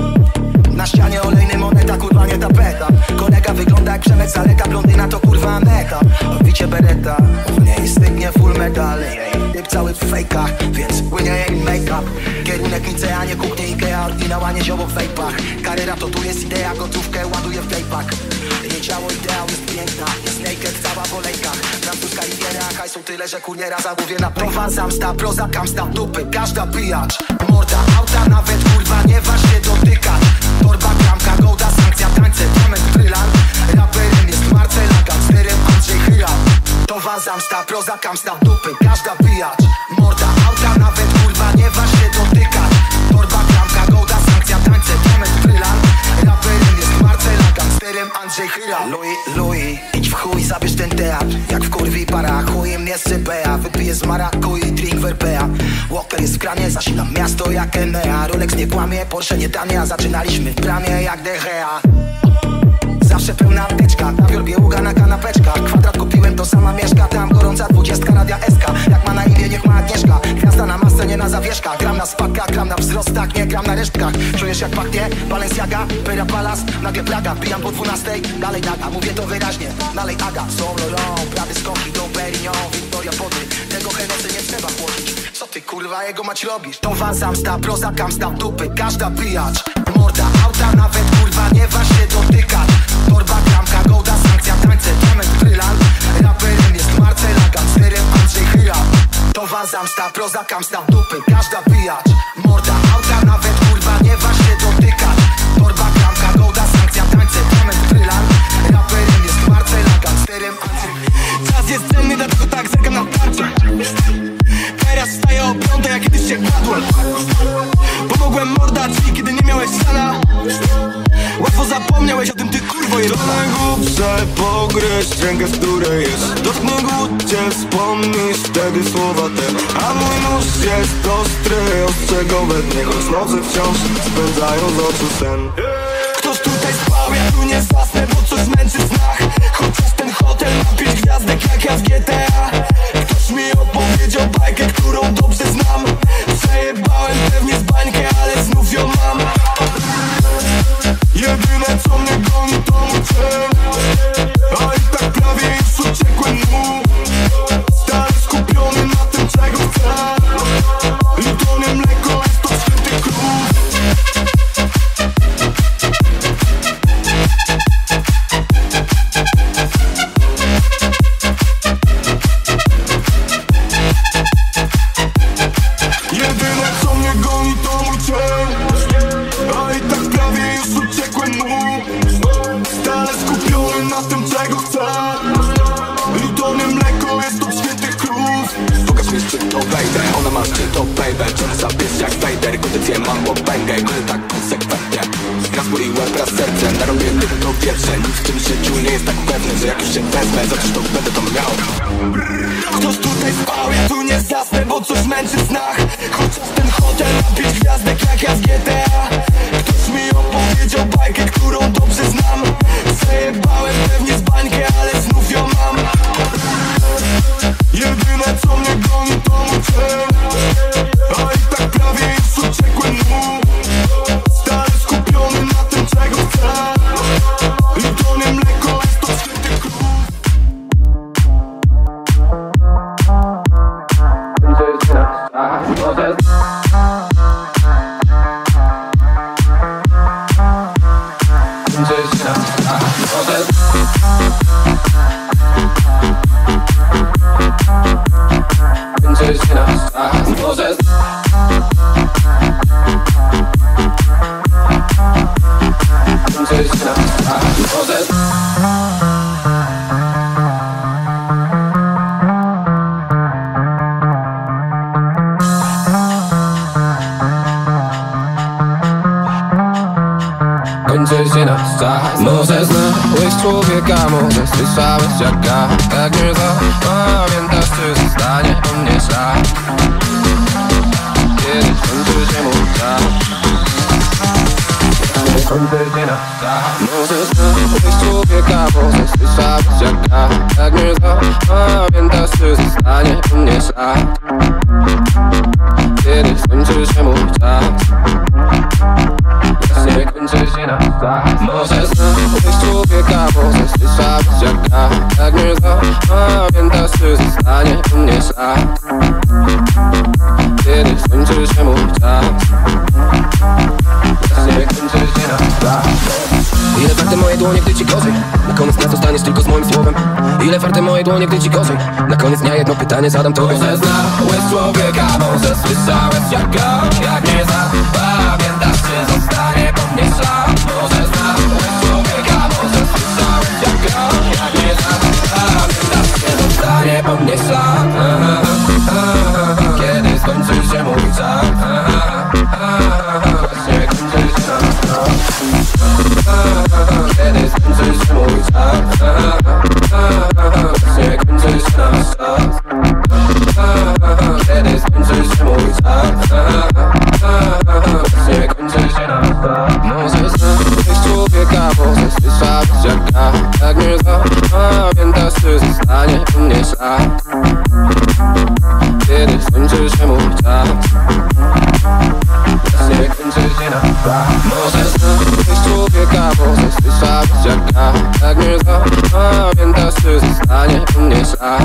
Na ścianie olejny moneta, kurwa nie tapeta. Kolega wygląda jak Przemek Zaleta. Blondyna to kurwa Aneta. Wicie bereta, w niej stygnie full metal. Typ cały w fejkach, więc płynie jej make-up. Kierunek Nicea, nie kuchnie Ikea. Oryginał, a nie zioło w vejpach. Kariera to tu jest idea, gotówkę ładuję w vejpak. Jej ciało ideał jest piękna. Jest naked, cała w olejkach. Francuska Riviera, hajsu tyle, że kuriera zamówię na Prowa, zamsta, proza, kamsta, dupy. Każda pijacz, morda, auta nawet kurwa nie waż się dotykać. Torba, klamka, gołda, sankcja, tańce, diament, brylant. Raperem jest Marcela, gangsterem Andrzej Chyra. Towa, zamsta, proza, kamsta, dupy. Każda pijacz, morda, auta nawet kurwa nie waż się dotykać. Torba, klamka, gołda, sankcja, tańce, diament, brylant. Raperem jest Marcela, gangsterem Andrzej Chyra. Louis, idź w chuj, zabierz ten teatr. Jak w kurwi para, chujem mnie sypea. Wypiję z marakui, drink werbea. Walker jest w kranie, zasilam miasto jak Enea. Rolex nie kłamie, Porsche nie tanie, a zaczynaliśmy w bramie jak De Gea. Zawsze pełna apteczka, na wiorbie ługa na kanapeczkach. Kwadrat kupiłem, to sama mieszka. Tam gorąca 20 radia SK. Jak ma na imię, niech ma Agnieszka. Gwiazda na masce, nie na zawieszkach. Gram na spadkach, gram na wzrostach, nie gram na resztkach. Czujesz jak pachnie? Balenciaga, Pera Palace, nagle Praga. Pijam po 12, dalej naga, mówię to wyraźnie. Dalej Aga, Saint Laurent, Prady Skąki, Dom Perignon, Victoria Pody. Tego Hennessy nie trzeba chłodzić. Co ty kurwa jego mać robisz? Towa, zamsta, proza, kamsta, dupy. Każda pijacz, morda, auta nawet kurwa nie waż się dotykać. Torba, klamka, gołda, sankcja, tańce, diament, brylant. Raperem jest Marcela, gangsterem Andrzej Chyra. Towa, zamsta, proza, kamsta, dupy. Każda pijacz, morda, auta nawet kurwa nie waż się dotykać. Torba, klamka, gołda, sankcja, tańce, diament, brylant. Raperem jest Marcela, gangsterem Andrzej Chyra. Czas jest cenny, dlatego tak zerkam na tarczę. Teraz wstaję o 5, jak kiedyś się kładłem. Pomogłem morda ci, kiedy nie miałeś sana. Łatwo zapomniałeś o tym, ty kurwo jebana. To najgłupsze pogryźć rękę, z której jest. Dotknę głód cię, wspomnisz wtedy słowa te. A mój nóż jest ostry, ostrzego we dnie. Choć noce wciąż spędzają z oczu sen. Ktoś tutaj spał, ja tu nie zasnę, bo coś męczy w snach. Chociaż ten hotel ma 5 gwiazdek jak ja w GTA. Ktoś mi opowiedział bajkę, którą dobrze znam. Przejebałem pewnie z bańkę, ale znów ją mam. Jedyne co mnie goni to mój cień. A i tak prawie już uciekłem mu. Stale skupiony na tym, czego chcę. I to nie mleko, jest to święty krów. Jedyne co mnie goni to mój cień. A i tak prawie już uciekłem mu. Stale skupiony na tym, czego chcę. I to nie mleko, jest to święty krów. Pokaż mi czy to wejdę, ona ma czy to baby. Czemu zapisz jak Vader, kondycję mam po bangę. Będę tak konsekwentnie. Raz mój łeb, raz serce, narobię tylko to pierwsze. Nic w tym życiu nie jest tak pewny, że jak już się wezmę, za to będę to miał. Ktoś tutaj spał, ja tu nie zasnę, bo coś męczy w snach. Chociaż ten hotel ma 5 gwiazdek jak ja z GTA. Ktoś mi opowiedział bajkę, Kończy się nasz czas. Może znałeś człowieka, może słyszałeś jak nie zapamiętasz, czy zostanie po mnie szlak. Kiedyś kończy się mój czas. Kończy się nasz czas. Może znałeś człowieka, może słyszałeś jak nie zapamiętasz, czy zostanie po mnie szlak. Kiedyś kończy się mój czas. Nie kończy się nasz czas. Może znałeś człowieka, może słyszałeś jak nie zapamiętasz, czy zostanie po mnie szlak. Kiedyś kończy się mój czas. Nie kończy się nasz czas. Ile warte moje dłonie, gdy ci gorzej? Na koniec dnia zostaniesz tylko z moim słowem. Ile warte moje dłonie, gdy ci gorzej? Na koniec dnia jedno pytanie zadam tobie. Może znałeś człowieka, może słyszałeś jak nie zapamiętasz, czy zostanie po mnie szlak. Może znałeś człowieka, może słyszałeś jak nie zapamiętasz, czy zostanie po mnie szlak. Kiedy skończy się mój czas? Właśnie kończy się nasz czas. Kiedy skończy się mój czas? Właśnie kończy się nasz czas. Kiedy skończy się mój czas? Właśnie kończy się nasz czas. Może znałeś człowieka, może słyszałeś jak nie zapamiętasz, czy zostanie po mnie szlak. Kiedy skończy się mój czas? Właśnie kończy się nasz czas. Może znałeś człowieka, może słyszałeś jak nie zapamiętasz, czy zostanie po mnie szlak.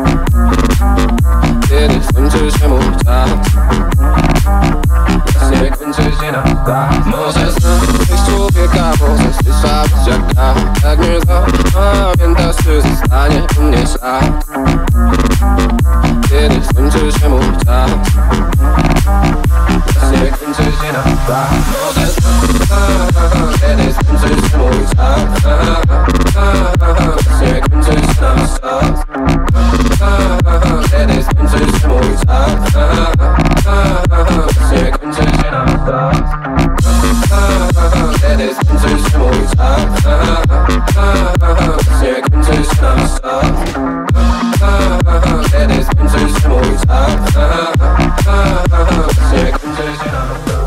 Kiedy skończy się mój czas? Właśnie kończy się nasz czas. Może znałeś człowieka, może słyszałeś jak nie zapamiętasz, czy zostanie po mnie szlak. Kiedy skończy się mój czas? Właśnie kończy się nasz czas. Może kiedy skończy się mój czas? Właśnie kończy się nasz czas. Kiedy skończy się mój czas? Właśnie kończy się nasz czas. Kiedy skończy się mój czas? Właśnie kończy się nasz czas. Kiedy skończy się mój czas? Właśnie kończy się nasz czas.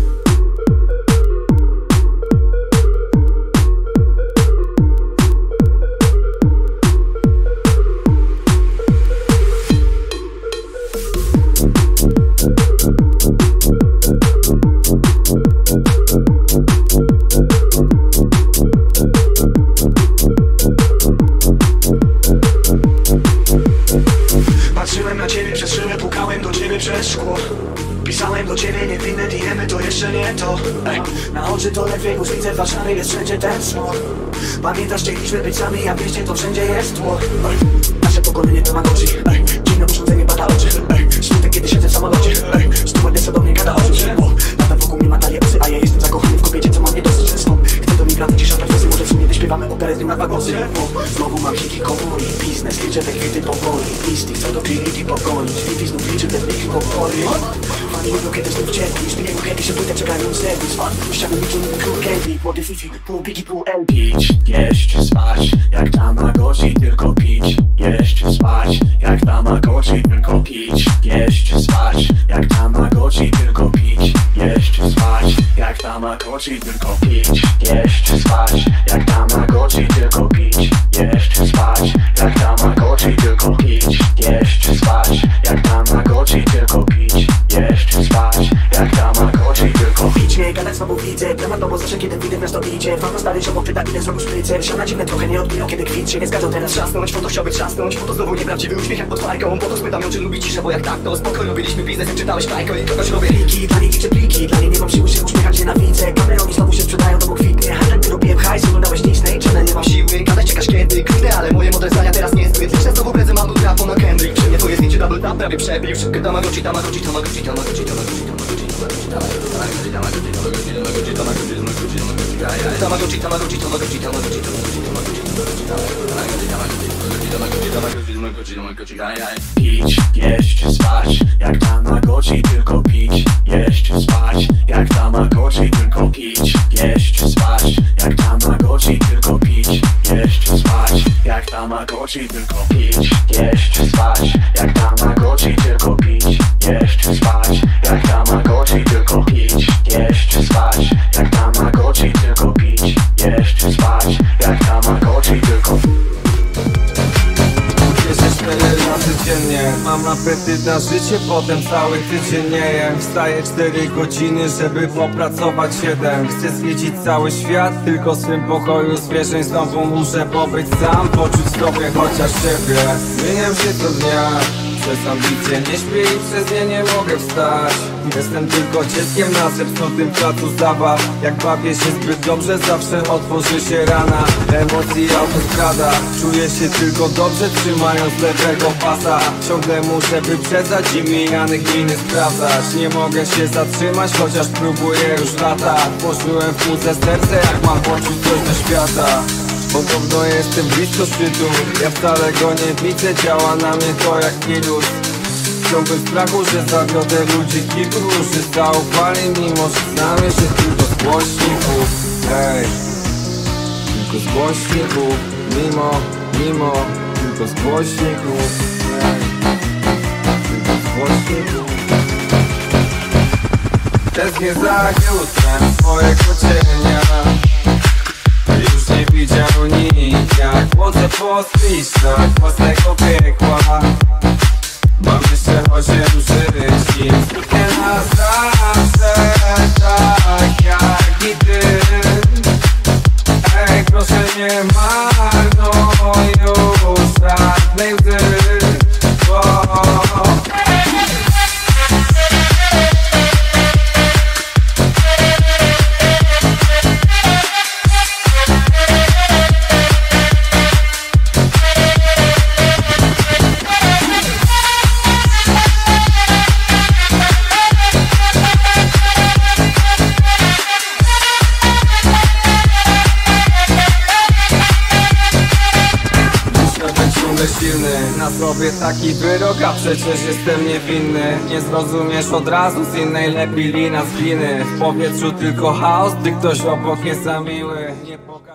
Patrzyłem na ciebie przez szybę, pukałem do ciebie przez szkło. Pisałem do ciebie niewinne DM-y, to jeszcze nie to. Na oczy to lepiej, już widzę w Warszawie, jest wszędzie ten smog. Pamiętasz, chcieliśmy być sami, a w mieście to wszędzie jest tło. Nasze pokolenie to ma noci, dziwne urządzenie pada oczy. Smutek, kiedy siedzę w samolocie, stewardessa do mnie gada o czymś. Lata wokół mnie matali osy, a ja jestem zakochany w kobiecie, co ma mnie dosyć często. Chcę do migrantów cisza trafosy, może w sumie wyśpiewamy operę z nią na dwa głosy. Znowu mam hiki komóri, biznes, liczę te kwity powoli. Listy chcą do Trinity pogonić, Vivi znów liczy te pliki pokory. Fani lubią, kiedy znów cierpi, śpiewają chętnie się płytę, czekają serwis. Fan, ściany liczą król Candy, młody Fifi, pół Biggie, pół LP. Pić, jeść, spać, jak Tamagotchi, tylko pić. Jeść, spać, jak Tamagotchi, tylko pić. Jeść, spać, jak Tamagotchi, tylko pić. Jeść, spać, jak Tamagotchi, tylko pić. Jeść, spać, jak Tamagotchi, tylko pić. Jeść, spać, jak Tamagotchi, tylko pić. Jeść, spać, jak Tamagotchi, tylko pić. Jeść, spać, jak Tamagotchi, tylko pić. Nie gadać znowu widzę, dramat, no bo zawsze kiedy widzę w to idzie. Wam stary ziomok pyta, ile zrobił szprycer. Siana dziwne trochę nie odbijał, kiedy kwit się nie zgadzał teraz trzasnąć. Po to chciałby trzasnąć, po to znowu nieprawdziwy uśmiech jak pod fajką. Po to spytam ją, czy lubi ciszę, bo jak tak to spoko. Robiliśmy biznes, jak czytałeś bajkę i kogoś robię liki. Dla niej liczę pliki, dla niej nie mam siły się uśmiechać, nienawidzę. Kameroni znowu się sprzedają, to bo kwitnie. Handel robiłem hajs, oglądałeś Disney. Channel nie mam siły, gadać czekasz kiedy. Kurde, ale moje mądre zdania teraz niezbyt liczne. Znowu bredzę mam do trapu na Kendrick. Przy mnie twoje zdjęcie double tap prawie przebił. Szybkie Tamagotchi, Tamagotchi, Tamagotchi, Tamagotchi, Tamagotchi, Tamagotchi, Tamagotchi, Tamagotchi, Pić, jeść, spać, jak Tamagotchi, tylko pić, jeść, spać, jak Tamagotchi, tylko pić, jeść, spać, jak Tamagotchi, tylko pić, jeść, spać, jak Tamagotchi, tylko pić, jeść, spać, jak Tamagotchi, tylko pić, jeść, spać, jak Tamagotchi, tylko pić, jeść, spać, jak Tamagotchi, tylko pić, jeść, spać, jak Tamagotchi, tylko 24 razy dziennie. Mam apetyt na życie, potem cały tydzień nie jem. Wstaję 4 godziny, żeby popracować 7. Chcę zwiedzić cały świat, tylko w swym pokoju zwierzeń. Znowu muszę pobyć sam, poczuć sobie chociaż siebie. Zmieniam się co dnia, przez ambicje nie śpię i przez nie nie mogę wstać. Jestem tylko dzieckiem na zepsutym placu zabaw. Jak bawię się zbyt dobrze, zawsze otworzy się rana. Emocji autostrada, czuję się tylko dobrze, trzymając lewego pasa. Ciągle muszę wyprzedzać i mijanych miny sprawdzać. Nie mogę się zatrzymać, chociaż próbuję już lata. Włożyłem w muze serce, jak mam poczuć coś do świata. Podobno jestem blisko szczytu, ja wcale go nie widzę. Działa na mnie to jak wirus. Ciągle w strachu, że zawiodę ludzi kilku, którzy zaufali, mimo że znamy się tylko z głośników. Hej, tylko z głośników, mimo, tylko z głośników. Hej, tylko z głośników. Tęsknię za jutrem swojego cienia. Już nie widział nikt, jak chodzę po spiskach własnego piekła. Mam jeszcze 8 żyć i zniknę na zawsze, tak jak i ty. Ej, proszę nie marnuj już żadnej łzy. Silny, na sobie taki wyrok, a przecież jestem niewinny. Nie zrozumiesz od razu, z innej lepiej lina z gliny. W powietrzu tylko chaos, gdy ktoś obok jest za miły. Nie